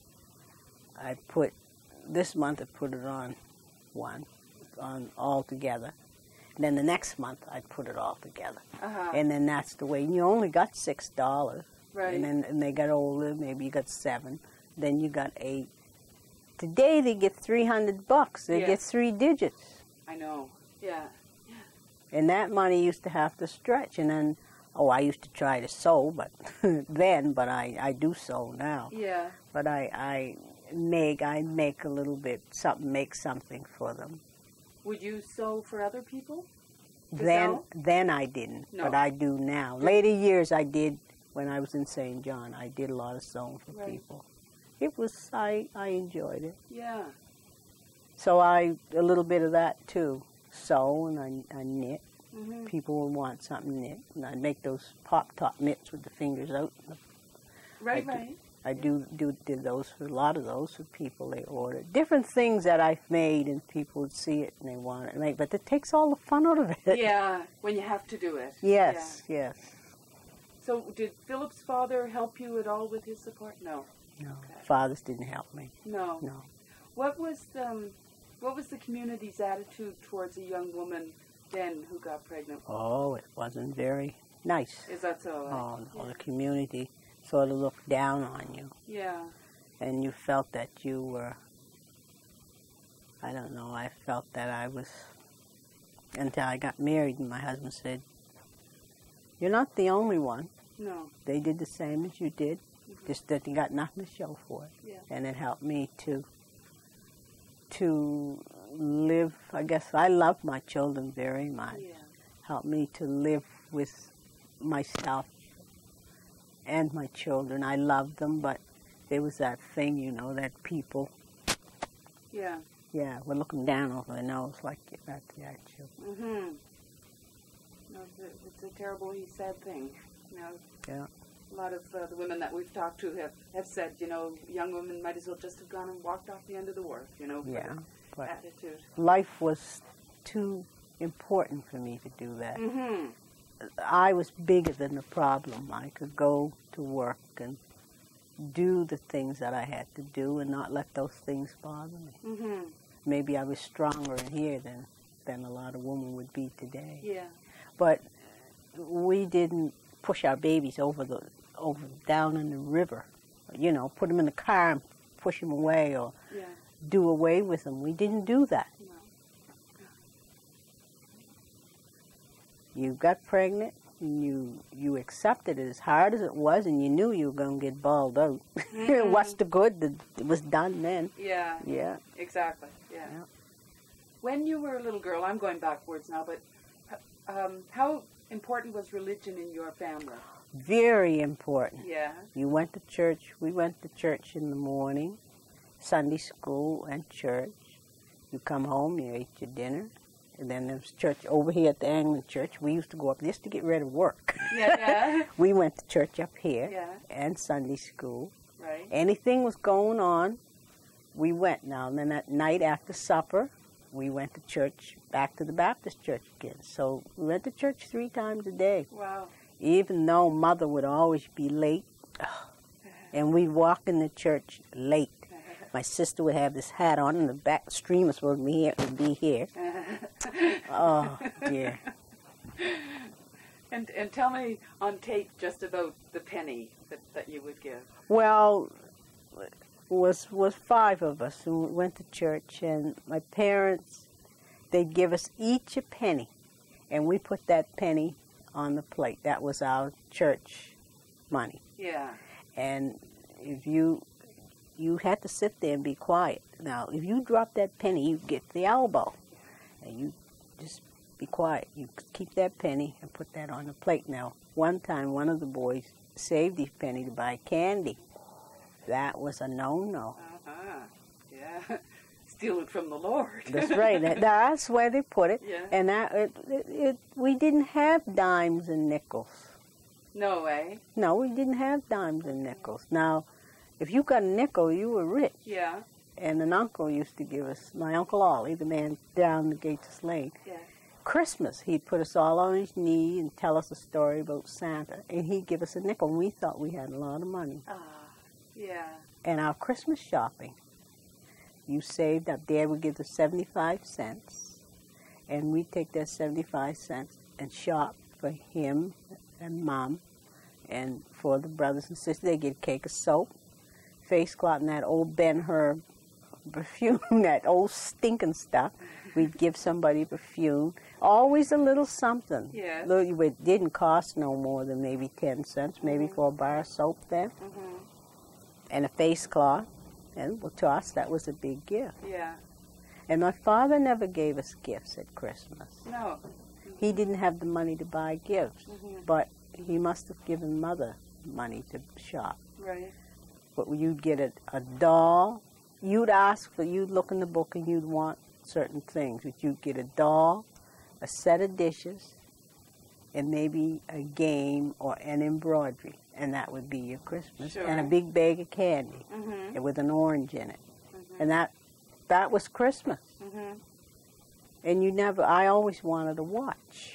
I put this month I put it on one, on all together. And then the next month I put it all together. Uh-huh. And then that's the way. You only got six dollars. Right. And then and they got older, maybe you got seven. Then you got eight. Today they get three hundred bucks. They Yeah. get three digits. I know. Yeah. And that money used to have to stretch. And then, oh, I used to try to sew, but then, but I, I do sew now. Yeah. But I, I make I make a little bit something, make something for them. Would you sew for other people? To Then sew? then I didn't, No. but I do now. Later years I did when I was in Saint John. I did a lot of sewing for Right. people. It was I I enjoyed it. Yeah. So I a little bit of that too. Sew and I, I knit. Mm-hmm. People would want something knit, and I'd make those pop top knits with the fingers out. Right, I do- right. I do do did those for a lot of those for people they ordered. Different things that I've made, and people would see it and they want it to make, but it takes all the fun out of it. Yeah, when you have to do it. Yes, yes. So did Philip's father help you at all with his support? No. No, Okay. fathers didn't help me. No. No. What was um, what was the community's attitude towards a young woman then who got pregnant? Oh, it wasn't very nice. Is that so? Oh, no, yeah. the community sort of looked down on you. Yeah. And you felt that you were, I don't know, I felt that I was, until I got married and my husband said, you're not the only one. No. They did the same as you did, mm-hmm. just that you got nothing to show for it. Yeah. And it helped me to, to live, I guess, I love my children very much. Yeah. Helped me to live with myself and my children. I loved them, but there was that thing, you know, that people, yeah, yeah, were looking down over their nose like that's at you. Mm-hmm. No, it's a terribly sad thing. You know, yeah. A lot of uh, the women that we've talked to have, have said, you know, young women might as well just have gone and walked off the end of the wharf, you know, for yeah, but attitude. Life was too important for me to do that. Mm-hmm. I was bigger than the problem. I could go to work and do the things that I had to do and not let those things bother me. Mm-hmm. Maybe I was stronger in here than, than a lot of women would be today. Yeah. But we didn't push our babies over the over down in the river, you know, put them in the car and push them away or yeah. do away with them. We didn't do that. No. You got pregnant, and you you accepted it as hard as it was, and you knew you were going to get balled out. Mm-hmm. What's the good? It was done then. Yeah. Yeah. Exactly. Yeah. yeah. When you were a little girl, I'm going backwards now, but um, how important was religion in your family? Very important. Yeah. You went to church. We went to church in the morning, Sunday school and church. You come home, you ate your dinner. And then there was church over here at the Anglican church. We used to go up just to get rid of work. Yeah, yeah. We went to church up here yeah. and Sunday school. Right. Anything was going on, we went. Now, and then at night after supper, we went to church, back to the Baptist church again. So we went to church three times a day. Wow. Even though Mother would always be late, and we'd walk in the church late. My sister would have this hat on, and the back streamers would be here. Would be here. Oh, dear. And and tell me on tape just about the penny that, that you would give. Well, was was five of us who went to church, and my parents, they'd give us each a penny, and we put that penny on the plate. That was our church money. Yeah. And if you you had to sit there and be quiet. Now, if you drop that penny, you get the elbow, and you just be quiet. You keep that penny and put that on the plate. Now, one time, one of the boys saved his penny to buy candy. That was a no-no. Uh-huh. Yeah. Steal it from the Lord. That's right. That, that's where they put it. Yeah. And that it, it, it, we didn't have dimes and nickels. No way. No, we didn't have dimes and nickels. Now, if you got a nickel, you were rich. Yeah. And an uncle used to give us, my Uncle Ollie, the man down the Gates Lane, Yeah. Christmas, he'd put us all on his knee and tell us a story about Santa. And he'd give us a nickel, and we thought we had a lot of money. Ah, yeah. And our Christmas shopping, you saved up. Dad would give us seventy-five cents, and we'd take that seventy-five cents and shop for him and Mom, and for the brothers and sisters. They'd get a cake of soap, face cloth, and that old Ben-Hur perfume, that old stinking stuff. We'd give somebody perfume. Always a little something. Yes. It didn't cost no more than maybe ten cents, maybe Mm-hmm. for a bar of soap then. Mm-hmm. And a face cloth. And well, to us, that was a big gift. Yeah. And my father never gave us gifts at Christmas. No. He didn't have the money to buy gifts, Mm-hmm. but he must have given Mother money to shop. Right. But you'd get a, a doll. You'd ask for, you'd look in the book and you'd want certain things. But you'd get a doll, a set of dishes, and maybe a game or an embroidery. And that would be your Christmas. Sure. And a big bag of candy Mm-hmm. with an orange in it. Mm-hmm. And that that was Christmas. Mm-hmm. And you never, I always wanted a watch.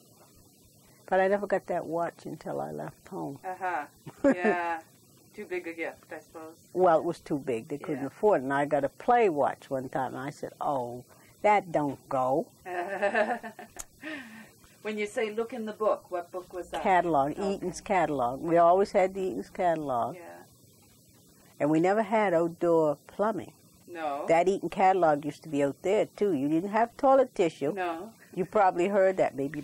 But I never got that watch until I left home. Uh-huh. Yeah. Too big a gift, I suppose. Well, it was too big. They couldn't Yeah. afford it. And I got a play watch one time. And I said, oh, that don't go. When you say look in the book, what book was that? Catalog, Okay. Eaton's catalog. We always had the Eaton's catalog. Yeah. And we never had outdoor plumbing. No. That Eaton catalog used to be out there, too. You didn't have toilet tissue. No. You probably heard that, maybe.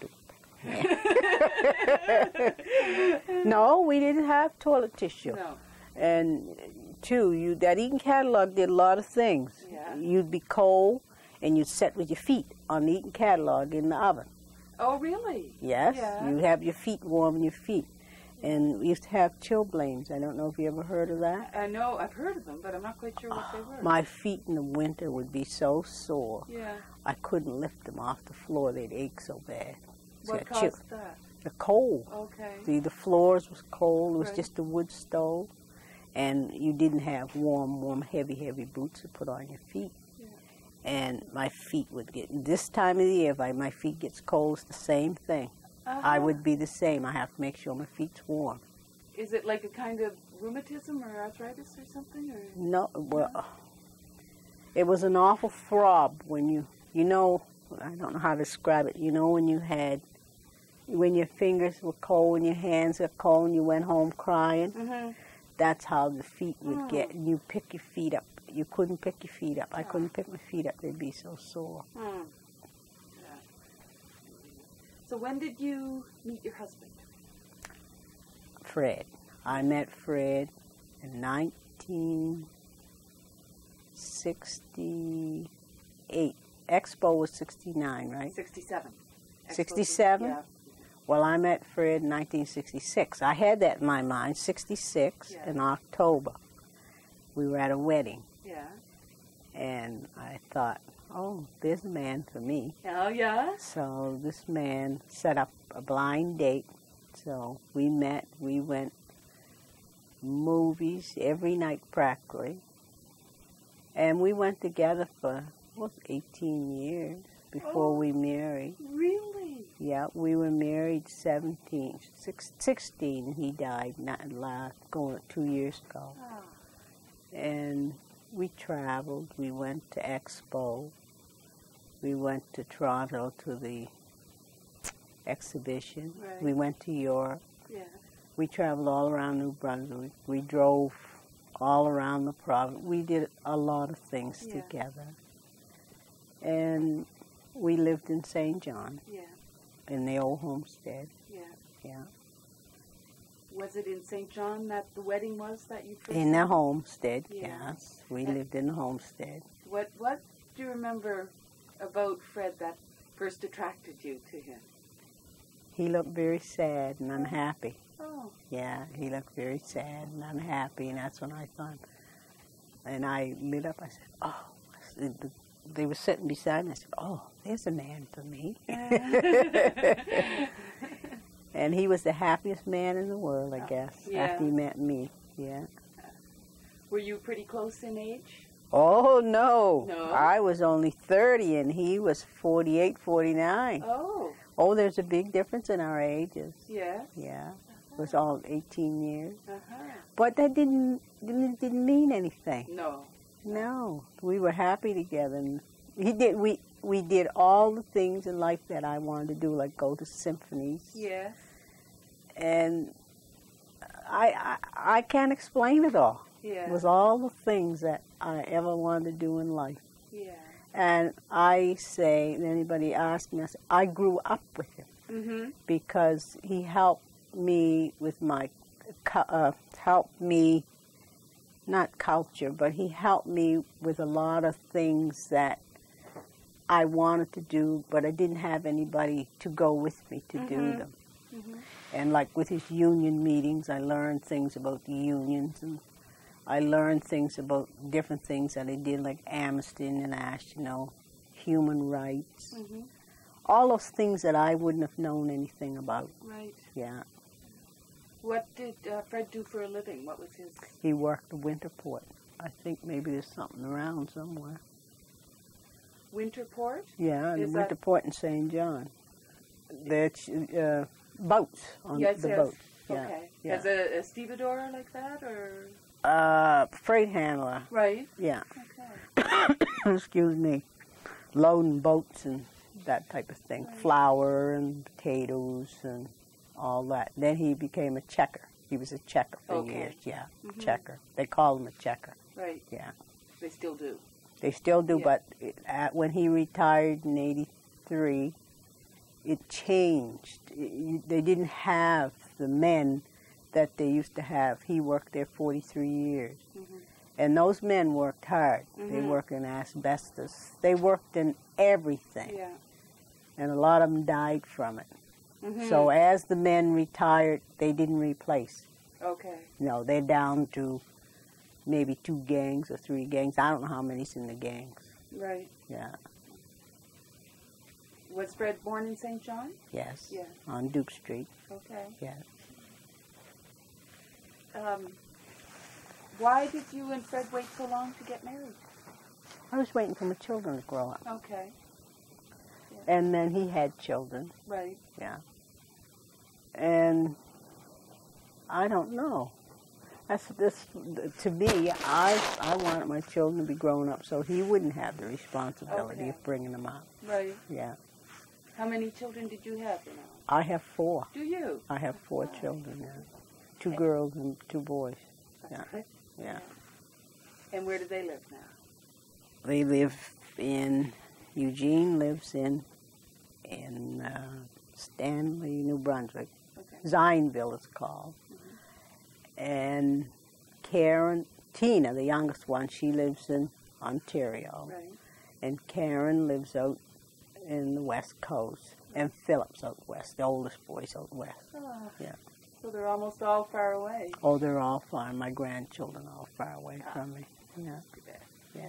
No, we didn't have toilet tissue. No. And, two, you that Eaton catalog did a lot of things. Yeah. You'd be cold, and you'd sit with your feet on the Eaton catalog in the oven. Oh, really? Yes, Yeah. you'd have your feet warm in your feet. And we used to have chilblains. I don't know if you ever heard of that. I know, I've heard of them, but I'm not quite sure what they were. My feet in the winter would be so sore. Yeah. I couldn't lift them off the floor. They'd ache so bad. So What I chill- caused that? The cold. Okay. See, the floors was cold. It was Right. just a wood stove. And you didn't have warm, warm, heavy, heavy boots to put on your feet. Yeah. And my feet would get, this time of the year, if I, my feet gets cold, it's the same thing. Uh-huh. I would be the same. I have to make sure my feet's warm. Is it like a kind of rheumatism or arthritis or something? Or? No, well, it was an awful throb when you, you know, I don't know how to describe it. You know when you had, when your fingers were cold and your hands were cold and you went home crying? Mm-hmm. That's how the feet would Oh. get. You pick your feet up. You couldn't pick your feet up. I Oh. couldn't pick my feet up. They'd be so sore. Hmm. Yeah. So when did you meet your husband? Fred. I met Fred in nineteen sixty-eight. Expo was sixty-nine, right? sixty-seven. sixty-seven? Yeah. Well, I met Fred in nineteen sixty-six. I had that in my mind, sixty-six Yeah. in October. We were at a wedding, Yeah. and I thought, oh, there's a man for me. Oh, yeah? So this man set up a blind date. So we met, we went movies every night practically. And we went together for, what, eighteen years before Oh. we married. Really? Yeah, we were married seventeen, six, sixteen. He died not last, going two years ago. Ah. And we traveled. We went to Expo. We went to Toronto to the exhibition. Right. We went to Europe. Yeah. We traveled all around New Brunswick. We drove all around the province. We did a lot of things Yeah. together. And we lived in Saint John, Yeah. in the old homestead. Yeah. Yeah. Was it in Saint John that the wedding was that you first In the met? homestead, Yeah. yes. We And- lived in the homestead. What What do you remember about Fred that first attracted you to him? He looked very sad and unhappy. Oh. Yeah, he looked very sad and unhappy, and that's when I thought, and I lit up. I said, oh, they were sitting beside me. I said, oh, there's a man for me. And he was the happiest man in the world, I guess, Yeah. after he met me. Yeah. Were you pretty close in age? Oh, no. No? I was only thirty, and he was forty-eight, forty-nine. Oh. Oh, there's a big difference in our ages. Yes. Yeah. It was all eighteen years. Uh-huh. But that didn't didn't, didn't mean anything. No. No, we were happy together. And he did. We we did all the things in life that I wanted to do, like go to symphonies. Yes. And I I, I can't explain it all. Yeah. It was all the things that I ever wanted to do in life. Yeah. And I say, and anybody asks me, I say, I grew up with him Mm-hmm. because he helped me with my, cu- uh, helped me, not culture, but he helped me with a lot of things that I wanted to do, but I didn't have anybody to go with me to do Mhm. them. Mm-hmm. And like with his union meetings, I learned things about the unions, and I learned things about different things that I did, like Amnesty International, human rights, Mm-hmm. all those things that I wouldn't have known anything about. Right. Yeah. What did uh, Fred do for a living? What was his... He worked at Winterport. I think maybe there's something around somewhere. Winterport? Yeah, Is the that- Winterport in Saint John. There's uh, boats on Yes, the yes. boat. Yeah. Okay. yeah. As a, a stevedore like that, or... Uh, freight handler. Right. Yeah. Okay. Excuse me. Loading boats and that type of thing, Right. flour and potatoes and all that. Then he became a checker. He was a checker for Okay. years, yeah, Mhm. checker. They call him a checker, Right. yeah. They still do. They still do, Yeah. but it, at, when he retired in eighty-three, it changed. It, you, they didn't have the men that they used to have. He worked there forty-three years. Mm-hmm. And those men worked hard. They Mhm. worked in asbestos. They worked in everything. Yeah. And a lot of them died from it. Mm-hmm. So as the men retired, they didn't replace. Okay. No, they're down to maybe two gangs or three gangs. I don't know how many's in the gangs. Right. Yeah. Was Fred born in Saint John? Yes. Yeah. On Duke Street. Okay. Yes. Um, why did you and Fred wait so long to get married? I was waiting for my children to grow up. Okay. And then he had children. Right. Yeah. And I don't know. That's this to me. I I wanted my children to be grown up so he wouldn't have the responsibility Okay. of bringing them up. Right. Yeah. How many children did you have, you know? I have four. Do you? I have four Oh. children now. Two girls and two boys. That's Yeah. good. Yeah. And where do they live now? They live in Eugene lives in in uh, Stanley, New Brunswick. Okay. Zineville it's called. And Karen, Tina, the youngest one, she lives in Ontario. Right. And Karen lives out in the West Coast. And Philip's out west, the oldest boy's out west. Oh. Yeah. So they're almost all far away. Oh, they're all far. My grandchildren are all far away Ah. from me. Yeah. Yeah.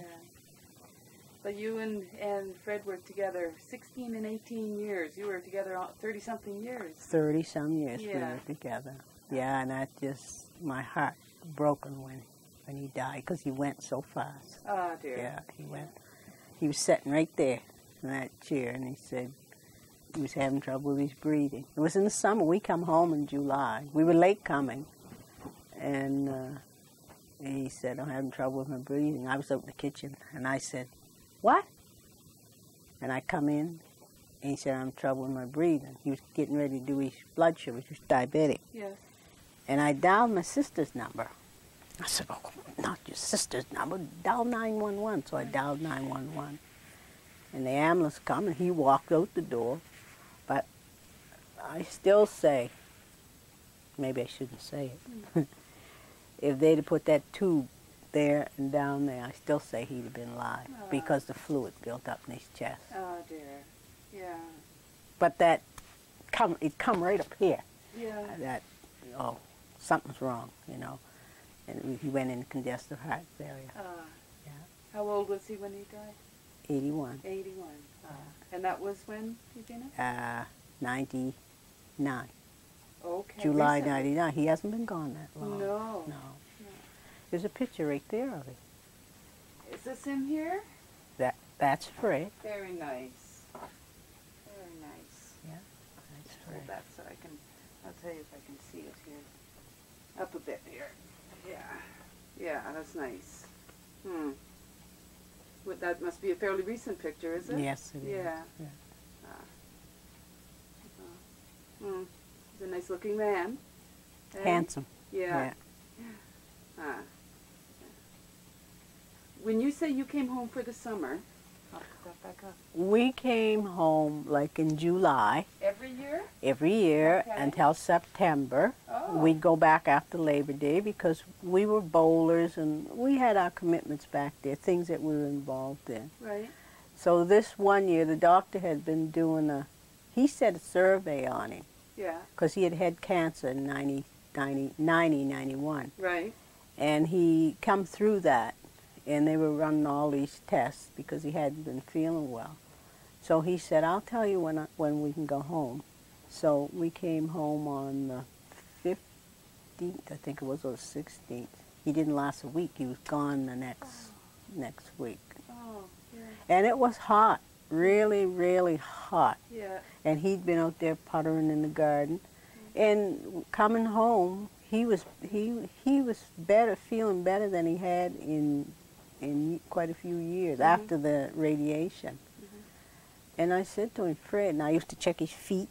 But you and, and Fred were together sixteen and eighteen years. You were together thirty-something years. Thirty-some years we Yeah. were together. Yeah, and that just, my heart broken when, when he died because he went so fast. Oh, dear. Yeah, he went. He was sitting right there in that chair, and he said he was having trouble with his breathing. It was in the summer. We come home in July. We were late coming, and uh, he said, I'm having trouble with my breathing. I was out in the kitchen, and I said, what? And I come in, and he said, I'm having trouble with my breathing. He was getting ready to do his blood sugar. He was diabetic. Yes. And I dialed my sister's number. I said, oh, not your sister's number. Dial nine one one. So I dialed nine one one. And the ambulance come, and he walked out the door. But I still say, maybe I shouldn't say it. If they'd have put that tube there and down there, I still say he'd have been alive Ah. because the fluid built up in his chest. Oh, dear. Yeah. But that come, it come right up here. Yeah. That, oh, something's wrong, you know. And he went into congestive heart failure. Uh, Yeah. How old was he when he died? eighty-one. eighty-one. Uh, and that was when, Eugenia? Uh, ninety-nine. Okay. July recently. ninety-nine. He hasn't been gone that long. No. No. There's a picture right there of it. Is this him here? That That's Fred. Very nice. Very nice. That's Hold Fred. that so I can, I'll tell you if I can see it here. Up a bit here. Yeah. Yeah, that's nice. Hmm. Well, that must be a fairly recent picture, is it? Yes, it is. Yeah. Yeah. Ah. Uh, hmm. He's a nice looking man. Eh? Handsome. Yeah. Ah. When you say you came home for the summer, I'll put that back up. We came home like in July Every year? every year Okay. until September. Oh. We'd go back after Labor Day because we were bowlers and we had our commitments back there, things that we were involved in. Right. So this one year, the doctor had been doing a, he said a survey on him Yeah. because he had had cancer in ninety, ninety, ninety, ninety-one. Right. And he come through that, and they were running all these tests because he hadn't been feeling well. So he said, I'll tell you when I, when we can go home. So we came home on the fifteenth, I think it was, or the sixteenth. He didn't last a week. He was gone the next next week. Oh, yeah. And it was hot, really, really hot. Yeah. And he'd been out there puttering in the garden. And coming home, he was he he was better, feeling better than he had in in quite a few years Mhm. after the radiation. And I said to him, Fred, and I used to check his feet,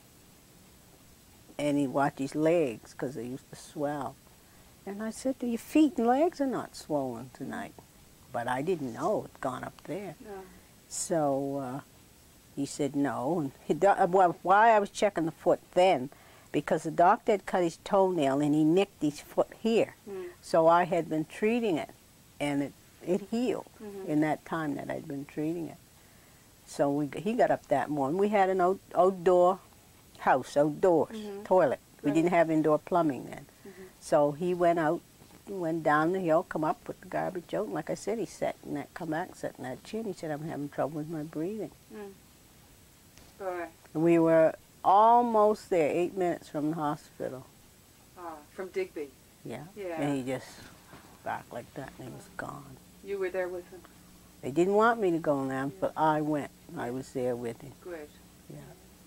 and he'd watch his legs because they used to swell. And I said to him, your feet and legs are not swollen tonight. But I didn't know it'd gone up there. No. So uh, he said no. And he, well, why I was checking the foot then, because the doctor had cut his toenail and he nicked his foot here. Mm. So I had been treating it, and it, it healed Mm-hmm. in that time that I'd been treating it. So we, he got up that morning. We had an out, outdoor house, outdoors, Mhm. toilet. We Right. didn't have indoor plumbing then. Mhm. So he went out, went down the hill, come up, put the garbage out, and like I said, he sat in that, come back, sat in that chair, and he said, I'm having trouble with my breathing. Mm. Boy. And we were almost there, eight minutes from the hospital. Ah, from Digby. Yeah. Yeah. And he just back like that, and he was gone. You were there with him. They didn't want me to go now, but I went. I was there with him. Good. Yeah.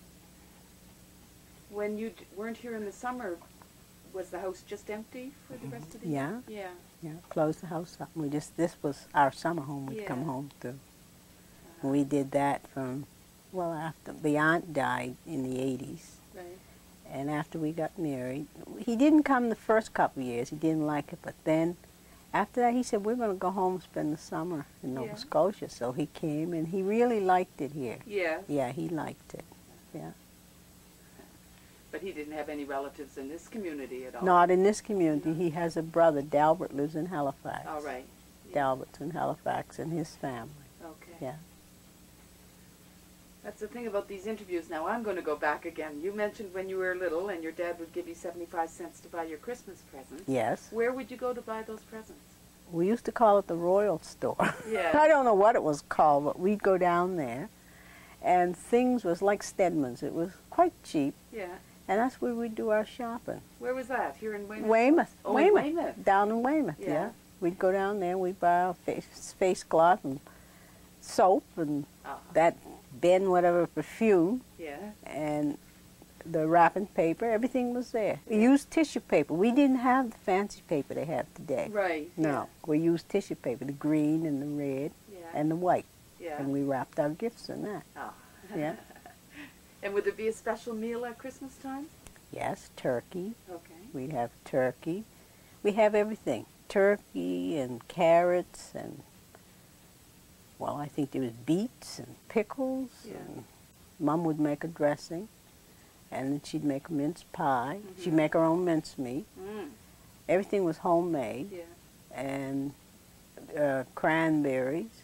When you d- weren't here in the summer, was the house just empty for the rest of the Yeah. year? Yeah. Yeah, closed the house up. We just, this was our summer home we'd come Yeah. home to. Uh-huh. We did that from, well, after, the aunt died in the eighties. Right. And after we got married, he didn't come the first couple of years. He didn't like it. But then, after that, he said, we're going to go home and spend the summer in Nova Yeah. Scotia. So he came, and he really liked it here. Yeah. Yeah, he liked it. Yeah. But he didn't have any relatives in this community at all. Not in this community. He has a brother. Dalbert lives in Halifax. All right. Yeah. Dalbert's in Halifax, and his family. Okay. Yeah. That's the thing about these interviews. Now I'm going to go back again. You mentioned when you were little and your dad would give you seventy-five cents to buy your Christmas presents. Yes. Where would you go to buy those presents? We used to call it the Royal Store. Yeah. I don't know what it was called, but we'd go down there, and things was like Stedman's. It was quite cheap, Yeah. and that's where we'd do our shopping. Where was that? Here in Weymouth? Weymouth. Oh, in Weymouth. Weymouth. Down in Weymouth, Yeah. yeah. We'd go down there, we'd buy our face, face cloth and soap and Oh. that bin, whatever, perfume, Yeah. and the wrapping paper, everything was there. We used tissue paper. We didn't have the fancy paper they have today. Right. No, we used tissue paper, the green and the red Yeah. and the white, Yeah. and we wrapped our gifts in that. Oh. Yeah. And would there be a special meal at Christmas time? Yes, turkey. Okay. We'd have turkey. We have everything. Turkey and carrots and, well, I think there was beets and pickles. Yeah. And Mom would make a dressing, and then she'd make a mince pie. Mhm. She'd make her own mincemeat. Mm. Everything was homemade, Yeah. and uh, cranberries,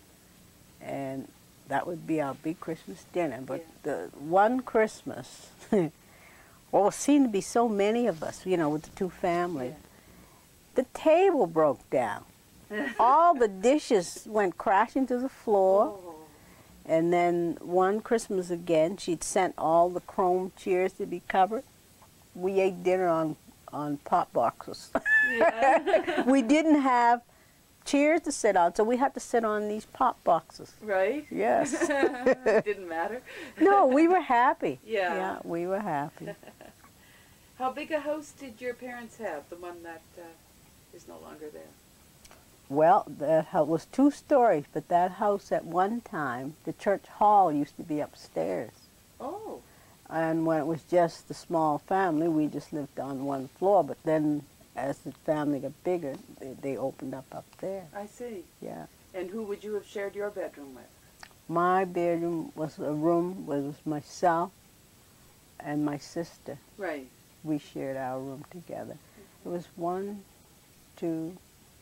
and that would be our big Christmas dinner. But the one Christmas, well, it seemed to be so many of us, you know, with the two families. The table broke down. All the dishes went crashing to the floor. Oh. And then one Christmas again, she'd sent all the chrome chairs to be covered. We ate dinner on, on pop boxes. Yeah. We didn't have chairs to sit on, so we had to sit on these pop boxes. Right? Yes. Didn't matter. No, we were happy. Yeah. Yeah, we were happy. How big a house did your parents have, the one that uh, is no longer there? Well, the house was two stories, but that house at one time, the church hall used to be upstairs. Oh. And when it was just the small family, we just lived on one floor. But then as the family got bigger, they, they opened up up there. I see. Yeah. And who would you have shared your bedroom with? My bedroom was a room where it was myself and my sister. Right. We shared our room together. It was one, two,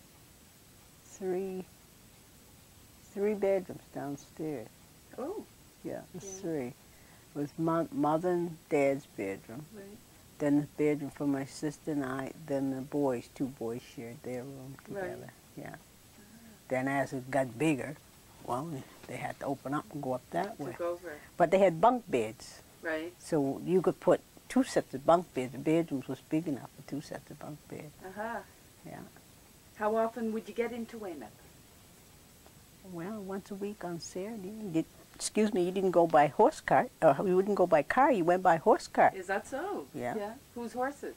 three, three bedrooms downstairs. Oh. Yeah, it was Yeah. three. It was mo- mother and dad's bedroom, Right. then the bedroom for my sister and I, then the boys, two boys shared their room Right. together. Yeah. Then as it got bigger, well, they had to open up and go up that way. Took over. But they had bunk beds, Right. so you could put two sets of bunk beds. The bedrooms was big enough for two sets of bunk beds. Uh-huh. Yeah. How often would you get into Weymouth? Well, once a week on Saturday. You did, excuse me, you didn't go by horse cart. Uh, you wouldn't go by car. You went by horse cart. Is that so? Yeah. Yeah. Whose horses?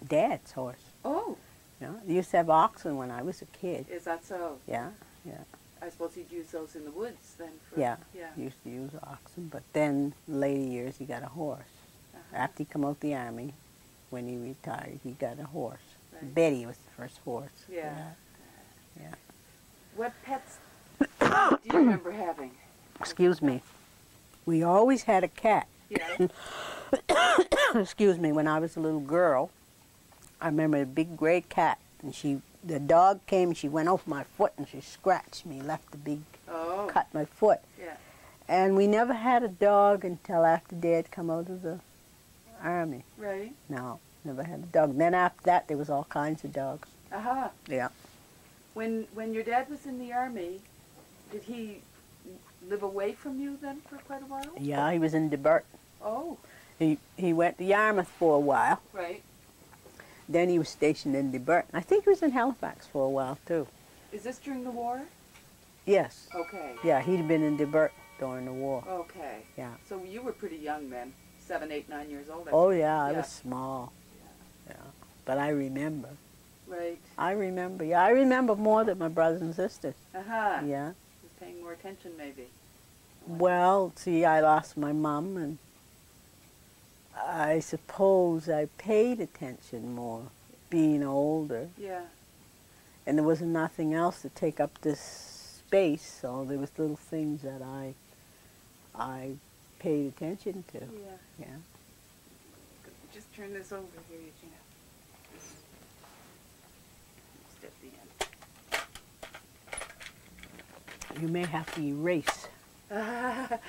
Dad's horse. Oh. You know, they used to have oxen when I was a kid. Is that so? Yeah, yeah. I suppose he'd use those in the woods then. For, Yeah, yeah. he used to use oxen, but then later years he got a horse. Uh-huh. After he come out the army, when he retired, he got a horse. Right. Betty was the first horse. Yeah. Yeah. Yeah. What pets do you remember having? Excuse me. We always had a cat. Yeah. Excuse me. When I was a little girl, I remember a big gray cat, and she, the dog came, and she went over my foot, and she scratched me, left a big Oh. cut in my foot. Yeah. And we never had a dog until after Dad come out of the army. Right. No, never had a dog. Then after that, there was all kinds of dogs. Aha. Yeah. When when your dad was in the army, did he live away from you then for quite a while? Yeah, he was in DeBert. Oh. He he went to Yarmouth for a while. Right. Then he was stationed in DeBert. I think he was in Halifax for a while too. Is this during the war? Yes. Okay. Yeah, he'd been in DeBert during the war. Okay. Yeah. So you were pretty young then, seven, eight, nine years old. I Oh suppose. yeah, I Yeah. was small. Yeah. But I remember. Right. I remember. Yeah, I remember more than my brothers and sisters. Aha. Yeah. You're paying more attention maybe. Well, see, I lost my mom, and I suppose I paid attention more, being older. Yeah. And there was nothing else to take up this space, so there was little things that I, I paid attention to. Yeah. Yeah. Just turn this over here, Eugenia. Step the end. You may have to erase. I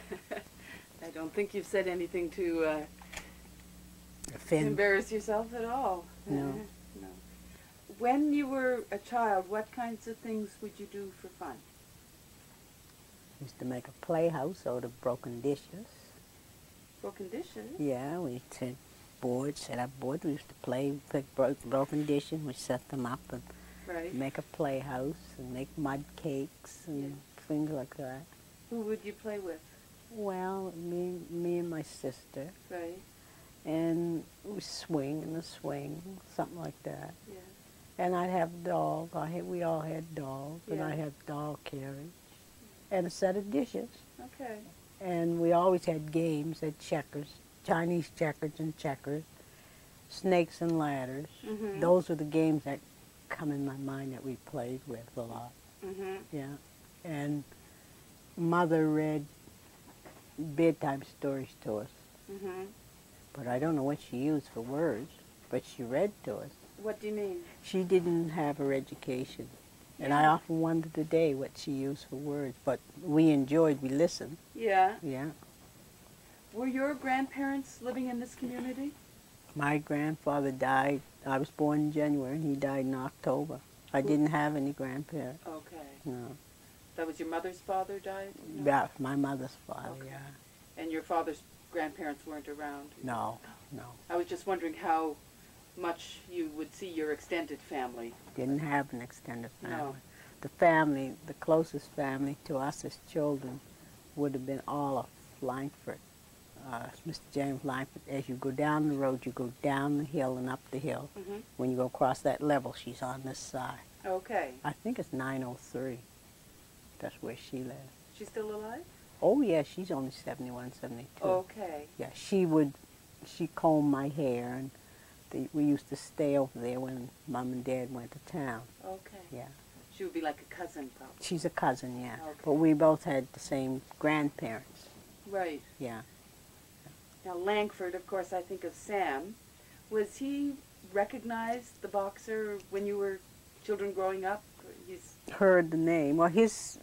don't think you've said anything to uh, Offend. embarrass yourself at all. No. No. When you were a child, what kinds of things would you do for fun? Used to make a playhouse out of broken dishes. Broken dishes? Yeah, we set boards, set up boards. We used to play, pick bro broken dishes. We set them up and Right. make a playhouse and make mud cakes and Yeah. things like that. Who would you play with? Well, me, me and my sister, Right. and we swing in the swing, something like that. Yeah. And I'd have dolls. I had, we all had dolls, and Yeah. I had doll carriage, and a set of dishes. Okay. And we always had games, had checkers, Chinese checkers and checkers, snakes and ladders. Mhm. Those were the games that come in my mind that we played with a lot. Mhm. Yeah. And Mother read bedtime stories to us, Mhm. but I don't know what she used for words, but she read to us. What do you mean? She didn't have her education, and I Yeah. often wonder today what she used for words, but we enjoyed, we listened. Yeah. Yeah. Were your grandparents living in this community? My grandfather died, I was born in January, and he died in October. I Who- didn't have any grandparents, Okay. no. That was your mother's father died? No? Yeah, my mother's father, Okay. yeah. And your father's grandparents weren't around? No, no. I was just wondering how much you would see your extended family. Didn't have an extended family. No. The family, the closest family to us as children would have been all of Langford. Uh, Mister James Langford, as you go down the road, you go down the hill and up the hill. Mm-hmm. When you go across that level, she's on this side. Okay. I think it's nine oh three. That's where she lives. She's still alive? Oh, yeah, she's only seventy-one, seventy-two. Okay. Yeah, she would, she combed my hair, and the, we used to stay over there when Mom and Dad went to town. Okay. Yeah. She would be like a cousin, probably. She's a cousin, yeah. Okay. But we both had the same grandparents. Right. Yeah. Now, Langford, of course, I think of Sam. Was he recognized, the boxer, when you were children growing up? He's, Heard the name. Well, his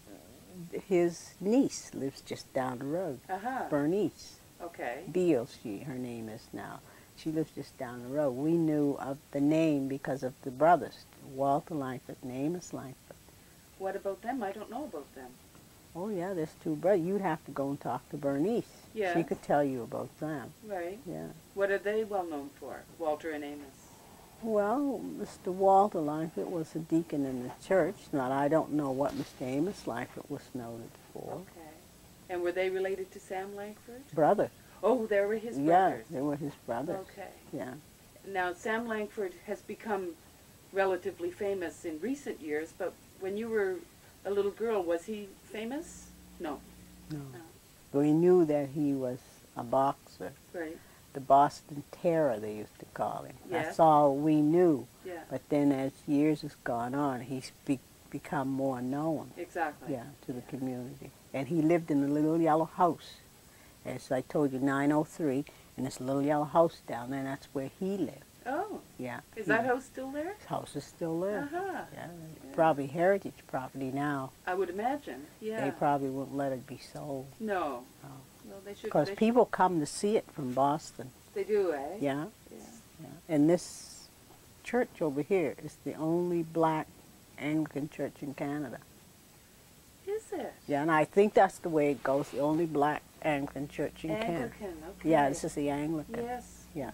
his niece lives just down the road. aha. Bernice Okay. Beale, she her name is now. She lives just down the road. We knew of the name because of the brothers, Walter Langford and Amos Langford. What about them? I don't know about them. Oh yeah, there's two brothers. You'd have to go and talk to Bernice. Yeah. She could tell you about them. Right. Yeah. What are they well known for? Walter and Amos. Well, Mister Walter Langford was a deacon in the church. Now, I don't know what Mister Amos Langford was noted for. Okay. And were they related to Sam Langford? Brother. Oh, they were his Yeah, brothers. they were his brothers. Okay. Yeah. Now, Sam Langford has become relatively famous in recent years, but when you were a little girl. Was he famous? No. No. No. We knew that he was a boxer. Right. The Boston Terror, they used to call him. Yes. That's all we knew. Yeah. But then as years has gone on, he's be become more known. Exactly. Yeah, to the Yeah. community. And he lived in a little yellow house. As I told you, nine oh three, and this little yellow house down there, and that's where he lived. Oh. Yeah. Is he, that house still there? His house is still there. Uh-huh. Yeah, Yeah. probably heritage property now. I would imagine. Yeah. They probably wouldn't let it be sold. No. No. No, they should. Because they should- people come to see it from Boston. They do, eh? Yeah. Yeah. Yeah. And this church over here is the only black Anglican church in Canada. Is it? Yeah, and I think that's the way it goes, the only black Anglican church in Canada. Anglican, okay. Yeah, this is the Anglican. Yes. Yeah.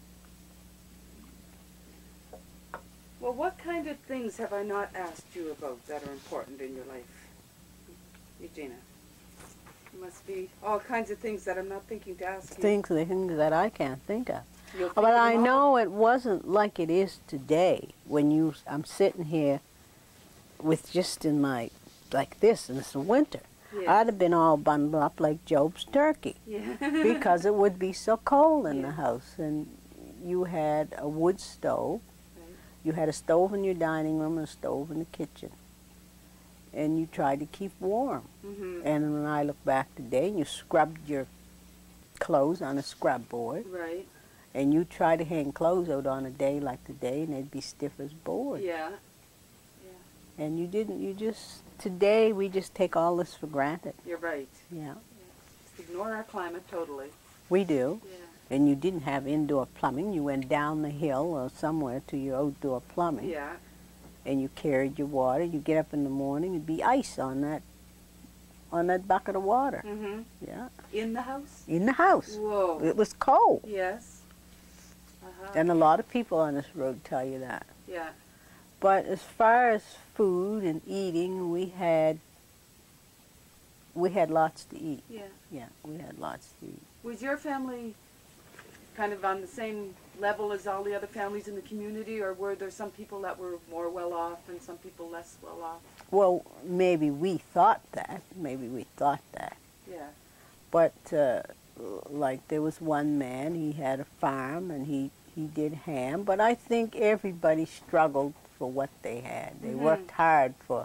Ah. Well, what kind of things have I not asked you about that are important in your life, Eugenia? There must be all kinds of things that I'm not thinking to ask you. Things, the things that I can't think of. You'll think But of I them all? know it wasn't like it is today when you, I'm sitting here with just in my, like this, and it's winter. Yes. I'd have been all bundled up like Job's turkey Yeah. because it would be so cold in Yeah. the house. And you had a wood stove. Right. You had a stove in your dining room and a stove in the kitchen. And you tried to keep warm. Mm-hmm. And when I look back today, you scrubbed your clothes on a scrub board. Right. And you try to hang clothes out on a day like today, and they'd be stiff as board. Yeah. And you didn't, you just, today we just take all this for granted. You're right. Yeah, Just ignore our climate totally. we do. Yeah. And you didn't have indoor plumbing. You went down the hill or somewhere to your outdoor plumbing. Yeah. And you carried your water. You get up in the morning, it'd be ice on that, on that bucket of water. Mm-hmm. Yeah, In the house? in the house. Whoa. It was cold. Yes. Uh-huh. And a lot of people on this road tell you that. Yeah. But as far as food and eating, we had we had lots to eat. Yeah. Yeah, we had lots to eat. Was your family kind of on the same level as all the other families in the community, or were there some people that were more well off and some people less well off? Well, maybe we thought that. Maybe we thought that. Yeah. But uh, like there was one man, he had a farm and he, he did ham. But I think everybody struggled for what they had. They Mhm. worked hard for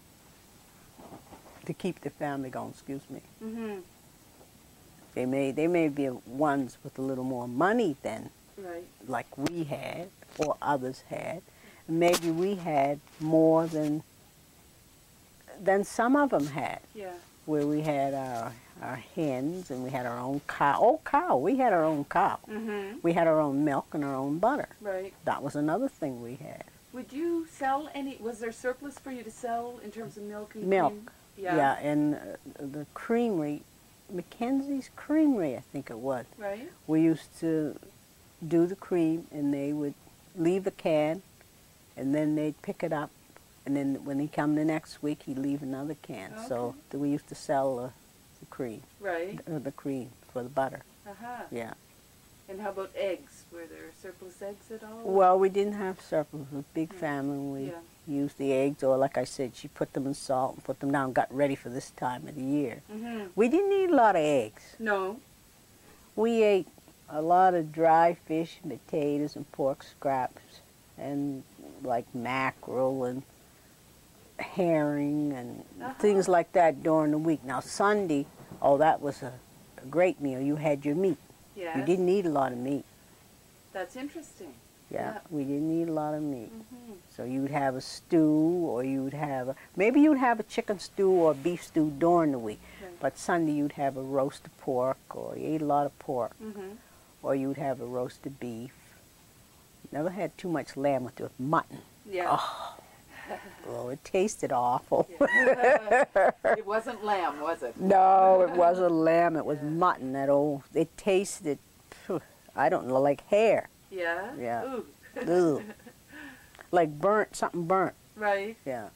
to keep the family going. Excuse me. Mm-hmm. They may they may be ones with a little more money than Right. like we had or others had. Maybe we had more than than some of them had, Yeah. where we had our our hens and we had our own cow. Oh, cow! We had our own cow. Mm-hmm. We had our own milk and our own butter. Right. That was another thing we had. Would you sell any? Was there surplus for you to sell in terms of milk and Milk. cream? Yeah. Yeah, and uh, the creamery, Mackenzie's Creamery, I think it was. Right. We used to do the cream, and they would leave a can, and then they'd pick it up, and then when he come the next week, he'd leave another can. So Okay. th- we used to sell the, the cream, Right. uh, the cream for the butter. Uh-huh. Yeah. And how about eggs? Were there surplus eggs at all? Well, we didn't have surplus. It was a big Yeah. family. and We Yeah. used the eggs, or like I said, she put them in salt and put them down, got ready for this time of the year. Mm-hmm. We didn't eat a lot of eggs. No. We ate a lot of dry fish, potatoes, and pork scraps, and like mackerel and herring and Uh-huh. things like that during the week. Now Sunday, oh, that was a, a great meal. You had your meat. Yes. You didn't eat a lot of meat. That's interesting. Yeah, Yeah. we didn't eat a lot of meat. Mm-hmm. So you'd have a stew, or you'd have a, maybe you'd have a chicken stew or beef stew during the week. Right. But Sunday you'd have a roasted pork, or you ate a lot of pork, Mm-hmm. or you'd have a roasted beef. Never had too much lamb with it, mutton. Yeah. Oh, oh, it tasted awful. It wasn't lamb, was it? No, it wasn't lamb. It was mutton. That old. It tasted, phew, I don't know, like hair. Yeah? Yeah. Ooh. Ugh. Like burnt, something burnt. Right. Yeah.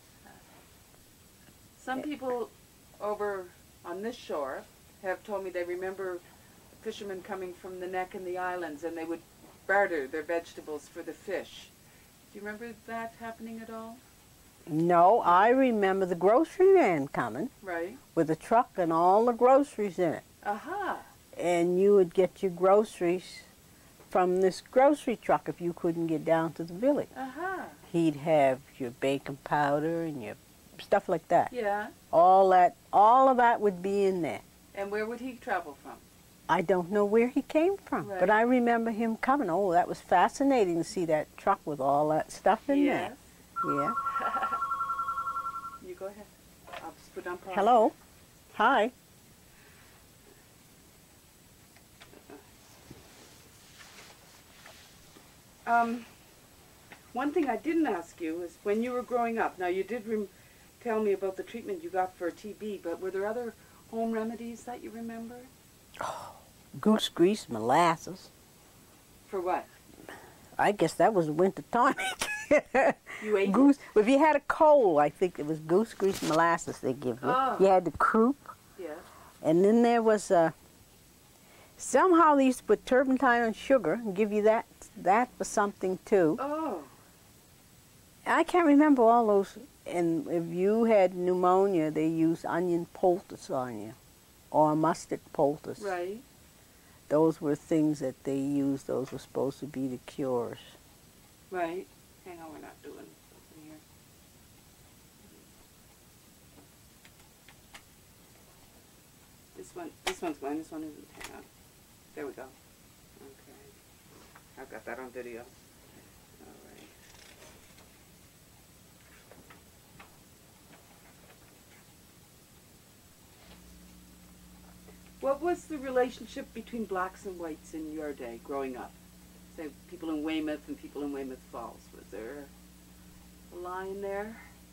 Some people over on this shore have told me they remember fishermen coming from the Neck and the islands, and they would barter their vegetables for the fish. Do you remember that happening at all? No, I remember the grocery man coming Right. with a truck and all the groceries in it. Aha. And you would get your groceries from this grocery truck if you couldn't get down to the village. Aha. He'd have your baking powder and your stuff like that. Yeah. All that, all of that would be in there. And where would he travel from? I don't know where he came from, Right. but I remember him coming. Oh, that was fascinating to see that truck with all that stuff in Yes. there. Yeah. You go ahead. I'll just put on pause. Hello. Hi. Um, one thing I didn't ask you is when you were growing up. Now you did rem- tell me about the treatment you got for T B, but were there other home remedies that you remember? Goose grease, molasses. For what? I guess that was winter tonic. You ate Goose. If you had a cold, I think it was goose grease, molasses they give you. Oh. You had the croup, it? Yeah. and then there was uh, somehow they used to put turpentine and sugar and give you that. That was something too. Oh. I can't remember all those. And if you had pneumonia, they used onion poultice on you, or mustard poultice. Right. Those were things that they used. Those were supposed to be the cures. Right. Hang on, we're not doing something here. This one, this one's going. This one isn't. Hang on. There we go. Okay. I've got that on video. All right. What was the relationship between blacks and whites in your day, growing up? Say, people in Weymouth and people in Weymouth Falls. Was there a line there?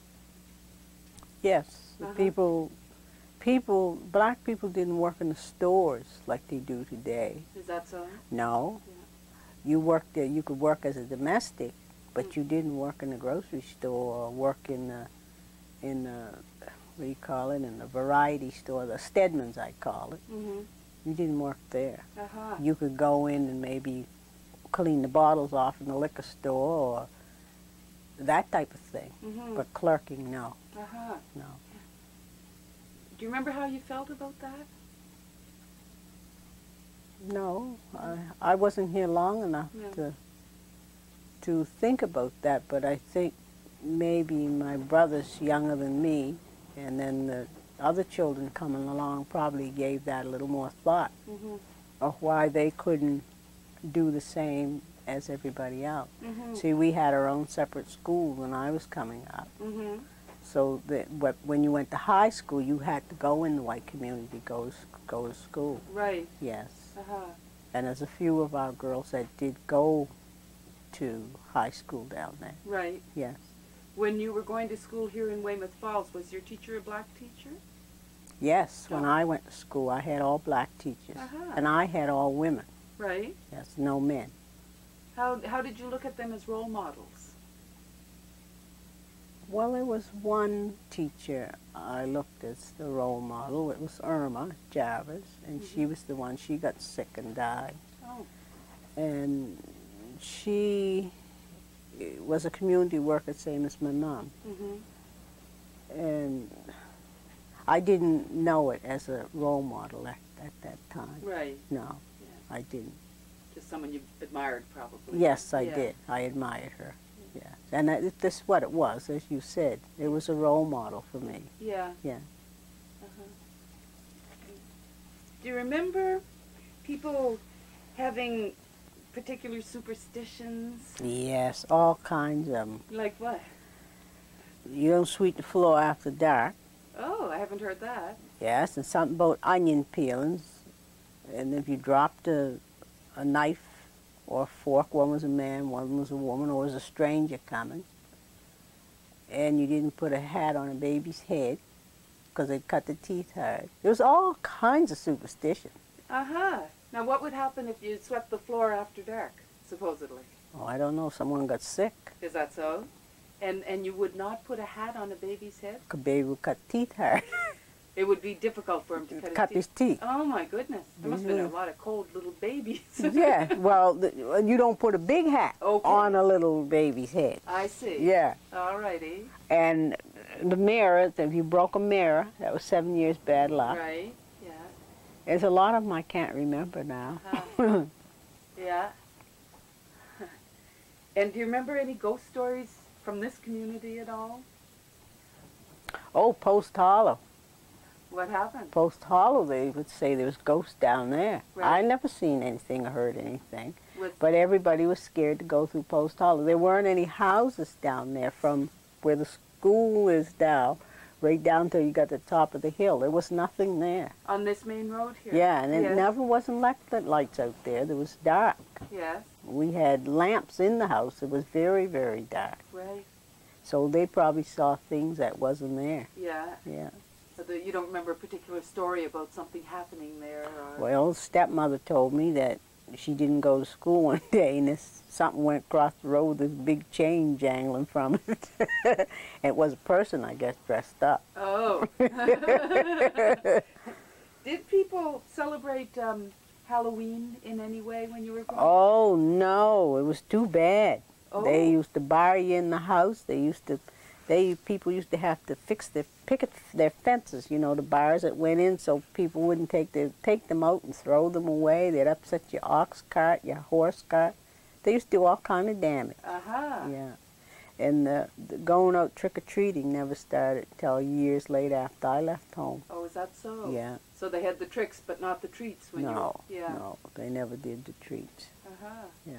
Yes, the Uh-huh. people, people, black people didn't work in the stores like they do today. Is that so? No, Yeah. you worked there. You could work as a domestic, but Mm. you didn't work in the grocery store or work in the, in the, what do you call it? In the variety store, the Stedman's, I call it. Mm-hmm. You didn't work there. Uh-huh. You could go in and maybe clean the bottles off in the liquor store or that type of thing. Mm-hmm. But clerking, no, Uh-huh. no. Do you remember how you felt about that? No, I, I wasn't here long enough No. to to think about that, but I think maybe my brother's younger than me, and then the other children coming along probably gave that a little more thought Mm-hmm. of why they couldn't do the same as everybody else. Mm-hmm. See, we had our own separate school when I was coming up. Mm-hmm. So that what, when you went to high school, you had to go in the white community to go, s- go to school. Right. Yes. Uh-huh. And there's a few of our girls that did go to high school down there. Right. Yes. When you were going to school here in Weymouth Falls, was your teacher a black teacher? Yes, when Oh. I went to school, I had all black teachers. Uh-huh. And I had all women. Right. Yes, no men. How, how did you look at them as role models? Well, there was one teacher I looked as the role model. It was Irma Jarvis, and she Mhm. was the one. She got sick and died. Oh. And she was a community worker, same as my mom. Mm-hmm. And I didn't know it as a role model at, at that time. Right. No, Yeah. I didn't. Just someone you admired, probably. Yes, I Yeah. did. I admired her. Yeah. And that, that's what it was, as you said. It was a role model for me. Yeah. Yeah. Uh-huh. Do you remember people having particular superstitions? Yes, all kinds of them. Like what? You don't sweep the floor after dark. Oh, I haven't heard that. Yes, and something about onion peelings. And if you dropped a, a knife or a fork, one was a man, one was a woman, or was a stranger coming, and you didn't put a hat on a baby's head because they'd cut the teeth hard. There was all kinds of superstition. Uh-huh. Now, what would happen if you swept the floor after dark, supposedly? Oh, I don't know, someone got sick. Is that so? And and you would not put a hat on a baby's head? A baby would cut teeth hard. It would be difficult for him to cut, cut his, his teeth. teeth. Oh my goodness! There must have been a Mhm. lot of cold little babies. Yeah, well, the, you don't put a big hat Okay. on a little baby's head. I see. Yeah, All righty. and the mirror, if you broke a mirror, that was seven years bad luck. Right. Yeah. There's a lot of them I can't remember now. Uh, yeah. And do you remember any ghost stories from this community at all? Oh, Post Hollow. What happened? Post Hollow, they would say there was ghosts down there. Right. I never seen anything or heard anything. With, But everybody was scared to go through Post Hollow. There weren't any houses down there from where the school is now, right down till you got to the top of the hill. There was nothing there. on this main road here? Yeah, and it Yes. never was electric lights out there. It was dark. Yes. We had lamps in the house. It was very, very dark. Right. So they probably saw things that wasn't there. Yeah. Yeah. So the, you don't remember a particular story about something happening there? Or... Well, stepmother told me that she didn't go to school one day and this, something went across the road with this big chain jangling from it. It was a person, I guess, dressed up. Oh. Did people celebrate um, Halloween in any way when you were growing up? Oh, no, it was too bad. Oh. They used to bar you in the house. They used to, they people used to have to fix their picket their fences. You know, the bars that went in, so people wouldn't take their take them out and throw them away. They'd upset your ox cart, your horse cart. They used to do all kind of damage. Aha. Yeah, and the, the going out trick or treating never started till years later after I left home. Oh, is that so? Yeah, So they had the tricks, but not the treats when no, you. Yeah. no, they never did the treats. Aha. Yeah.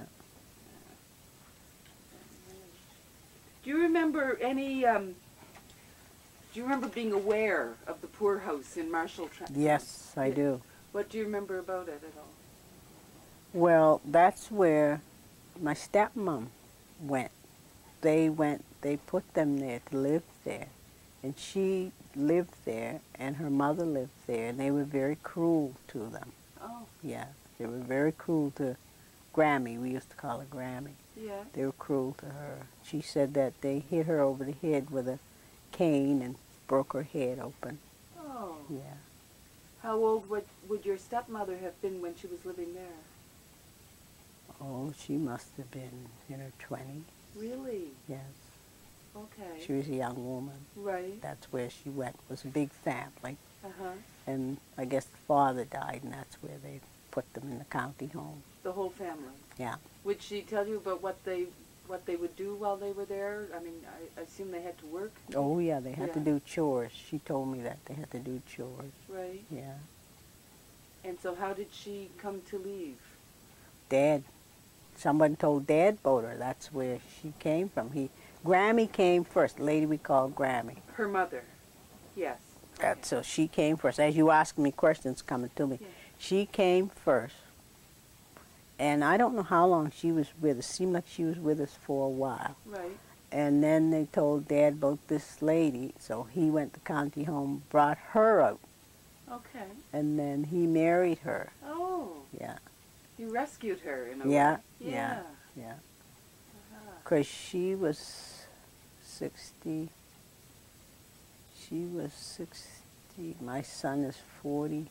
Do you remember any? Um, do you remember being aware of the poorhouse in Marshall? Tra- Yes, I Yeah. do. What do you remember about it at all? Well, that's where my stepmom went. They went, they put them there to live there. And she lived there, and her mother lived there, and they were very cruel to them. Oh, Yeah, they were very cruel to Grammy. We used to call her Grammy. yeah. They were cruel to her. She said that they hit her over the head with a cane and broke her head open. Oh. Yeah. How old would would your stepmother have been when she was living there? Oh, she must have been in her twenties. Really? Yes. Okay. She was a young woman. Right. That's where she went. It was a big family. Uh huh. And I guess the father died, and that's where they put them in the county home. The whole family. Yeah. Would she tell you about what they what they would do while they were there? I mean, I, I assume they had to work. Oh, yeah, they had to Yeah. do chores. She told me that they had to do chores. Right. Yeah. And so, how did she come to leave? Dad, someone told Dad about her. That's where she came from. He, Grammy came first, the lady we call Grammy. Her mother. Yes. That's so she came first. As you ask me questions coming to me, Yeah. she came first. And I don't know how long she was with us. Seemed like she was with us for a while. Right. And then they told Dad about this lady, so he went to county home, brought her out, Okay. and then he married her. Oh. Yeah, You rescued her in a Yeah, way. yeah. yeah. Uh-huh. Because she was sixty. She was sixty. My son is forty-six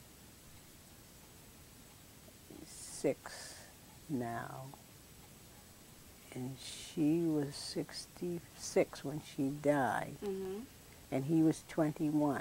now. And she was sixty-six when she died. Mm-hmm. And he was twenty-one.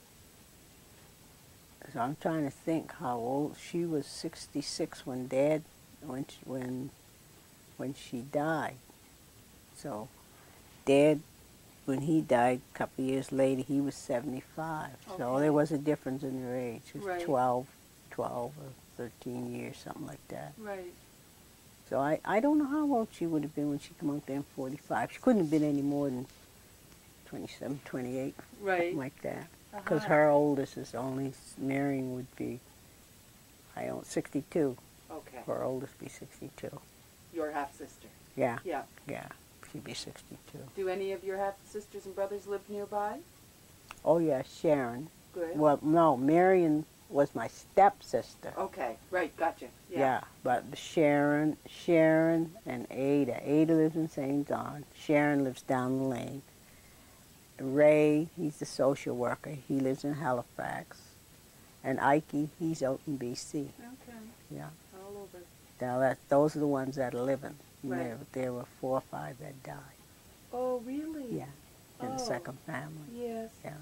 So I'm trying to think how old she was. sixty-six when Dad, when she, when, when she died. So, Dad, when he died a couple of years later, he was seventy-five. So Okay. there was a difference in their age. It was Right. twelve, twelve or thirteen years, something like that. Right. So I, I don't know how old she would have been when she came out there in forty-five. She couldn't have been any more than twenty-seven, twenty-eight, Right. something like that. Because Uh-huh. her oldest is only, Marion would be, I don't, sixty-two. Okay. Her oldest be sixty-two. Your half sister. Yeah, Yeah. yeah, she'd be sixty-two. Do any of your half sisters and brothers live nearby? Oh yeah, Sharon. Good. Well, no, Marion was my stepsister. Okay. Right. Gotcha. Yeah. Yeah, but Sharon, Sharon and Ada. Ada lives in Saint John. Sharon lives down the lane. Ray, he's the social worker. He lives in Halifax. And Ike, he's out in B C. Okay. Yeah. All over. Now that those are the ones that are living. Right. There, there were four or five that died. Oh, really? Yeah. In Oh. the second family. Yes. Yeah.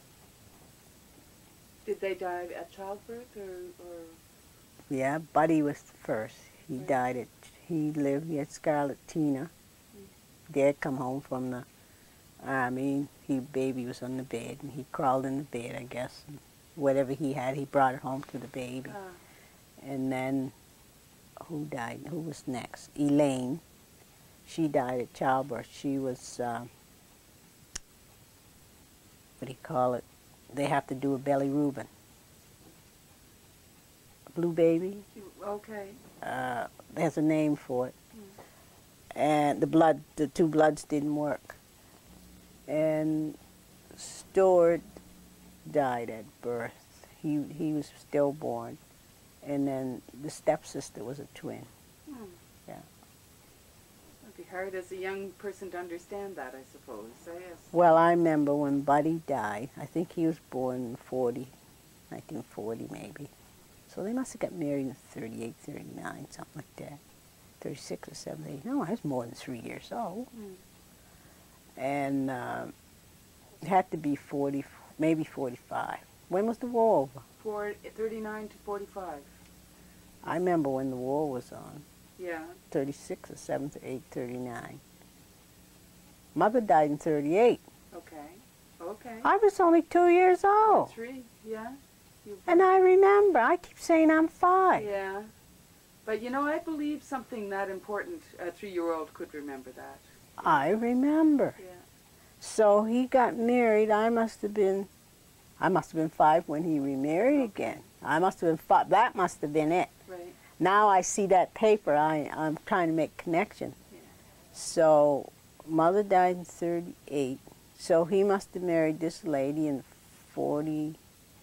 Did they die at childbirth or, or Yeah, Buddy was the first. He Right. died at, he lived, he had scarlet Tina. Dad come home from the army. He, baby was on the bed, and he crawled in the bed, I guess. And whatever he had, he brought it home to the baby. ah, And then, who died? Who was next? Elaine. She died at childbirth. She was, uh, what do you call it? They have to do a belly Reuben. Blue baby. okay. Uh, there's a name for it. And the blood, the two bloods didn't work. And Stewart died at birth. He he was stillborn. And then the stepsister was a twin. Hmm. Yeah. It'd be hard as a young person to understand that, I suppose. I guess. Well, I remember when Buddy died. I think he was born in forty, nineteen forty maybe. So they must have got married in thirty-eight, thirty-nine, something like that. thirty-six or seventy. No, I was more than three years old. Hmm. And uh, it had to be forty, maybe forty-five. When was the war over? For thirty-nine to forty-five. I remember when the war was on. Yeah. thirty-six or seven to eight, thirty-nine. Mother died in thirty-eight. Okay. Okay. I was only two years old. Three. Yeah. You, And I remember. I keep saying I'm five. yeah. But you know, I believe something that important, a three-year-old could remember that. I remember. Yeah. So he got married. I must have been, I must have been five when he remarried again. I must have been five. That must have been it. Right. Now I see that paper. I, I'm trying to make connection. Yeah. So Mother died in thirty-eight. So he must have married this lady in forty,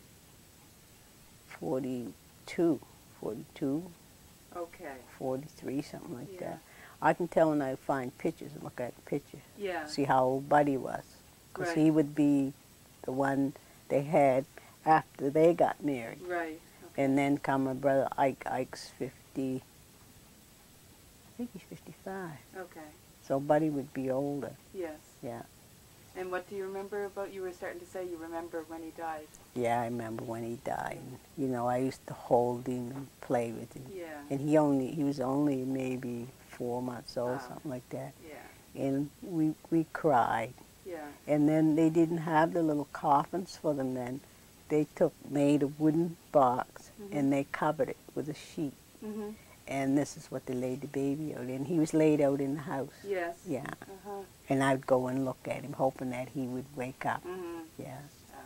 forty-two, forty-two, Okay. forty-three, something like Yeah. that. I can tell when I find pictures and look at the picture, Yeah. see how old Buddy was. Because Right. he would be the one they had after they got married. Right. Okay. And then come my brother Ike. Ike's fifty, I think he's fifty-five. Okay. So Buddy would be older. Yes. Yeah. And what do you remember about? You were starting to say you remember when he died. Yeah, I remember when he died. You know, I used to hold him and play with him. Yeah. And he only he was only maybe four months old, Wow. something like that. Yeah. And we we cried. Yeah. And then they didn't have the little coffins for them then. They took made a wooden box Mhm. and they covered it with a sheet. Mhm. And this is what they laid the baby out in. He was laid out in the house. Yes. Yeah. Uh huh. And I'd go and look at him, hoping that he would wake up. Mhm. Yes.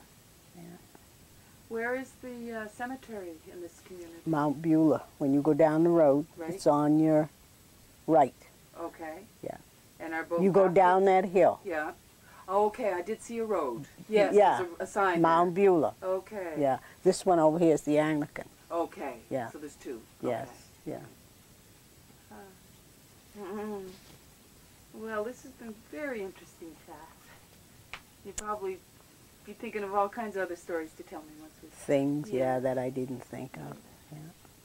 Where is the uh, cemetery in this community? Mount Beulah. When you go down the road, Right. it's on your right. Okay. Yeah. And are both. You go Catholic? down that hill. Yeah. Oh, okay, I did see a road. Yes. Yeah. There's a, a sign. Mount Beulah. there. Okay. Yeah. This one over here is the Anglican. Okay. Yeah. So there's two. Yes. Okay. Yeah. Mhm. Well, this has been very interesting chat. You probably be thinking of all kinds of other stories to tell me once we. Things, yeah, Yeah. that I didn't think of. Yeah.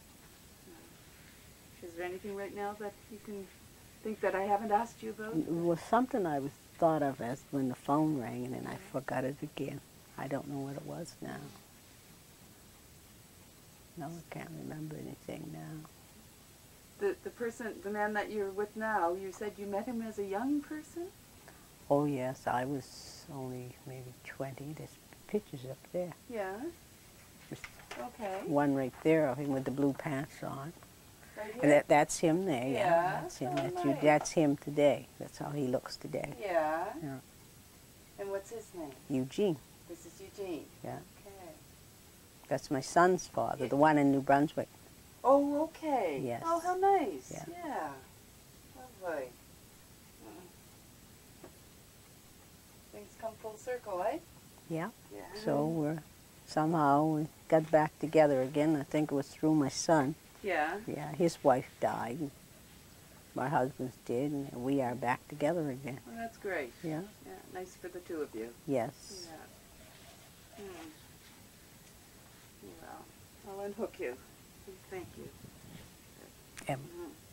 Is there anything right now that you can think that I haven't asked you about? It was something I was thought of as when the phone rang, and then I forgot it again. I don't know what it was now. No, I can't remember anything now. The the person, the man that you're with now, you said you met him as a young person? Oh yes, I was only maybe twenty. There's pictures up there. Yeah. There's Okay. one right there of him with the blue pants on. Right here? And that, that's him there, yeah. Yeah. That's him. Oh, that's, you, nice. that's him today. That's how he looks today. Yeah. Yeah. And what's his name? Eugene. This is Eugene. Yeah. Okay. That's my son's father, the one in New Brunswick. Oh, okay. Yes. Oh, how nice. Yeah. Yeah. Lovely. Mm. Things come full circle, eh? Yeah. Yeah. So we're somehow we got back together again. I think it was through my son. Yeah. Yeah, his wife died. my husbands did, and we are back together again. Well, that's great. Yeah. Yeah, nice for the two of you. Yes. Yeah. Hmm. Well, I'll unhook you. Thank you. Em- Mhm.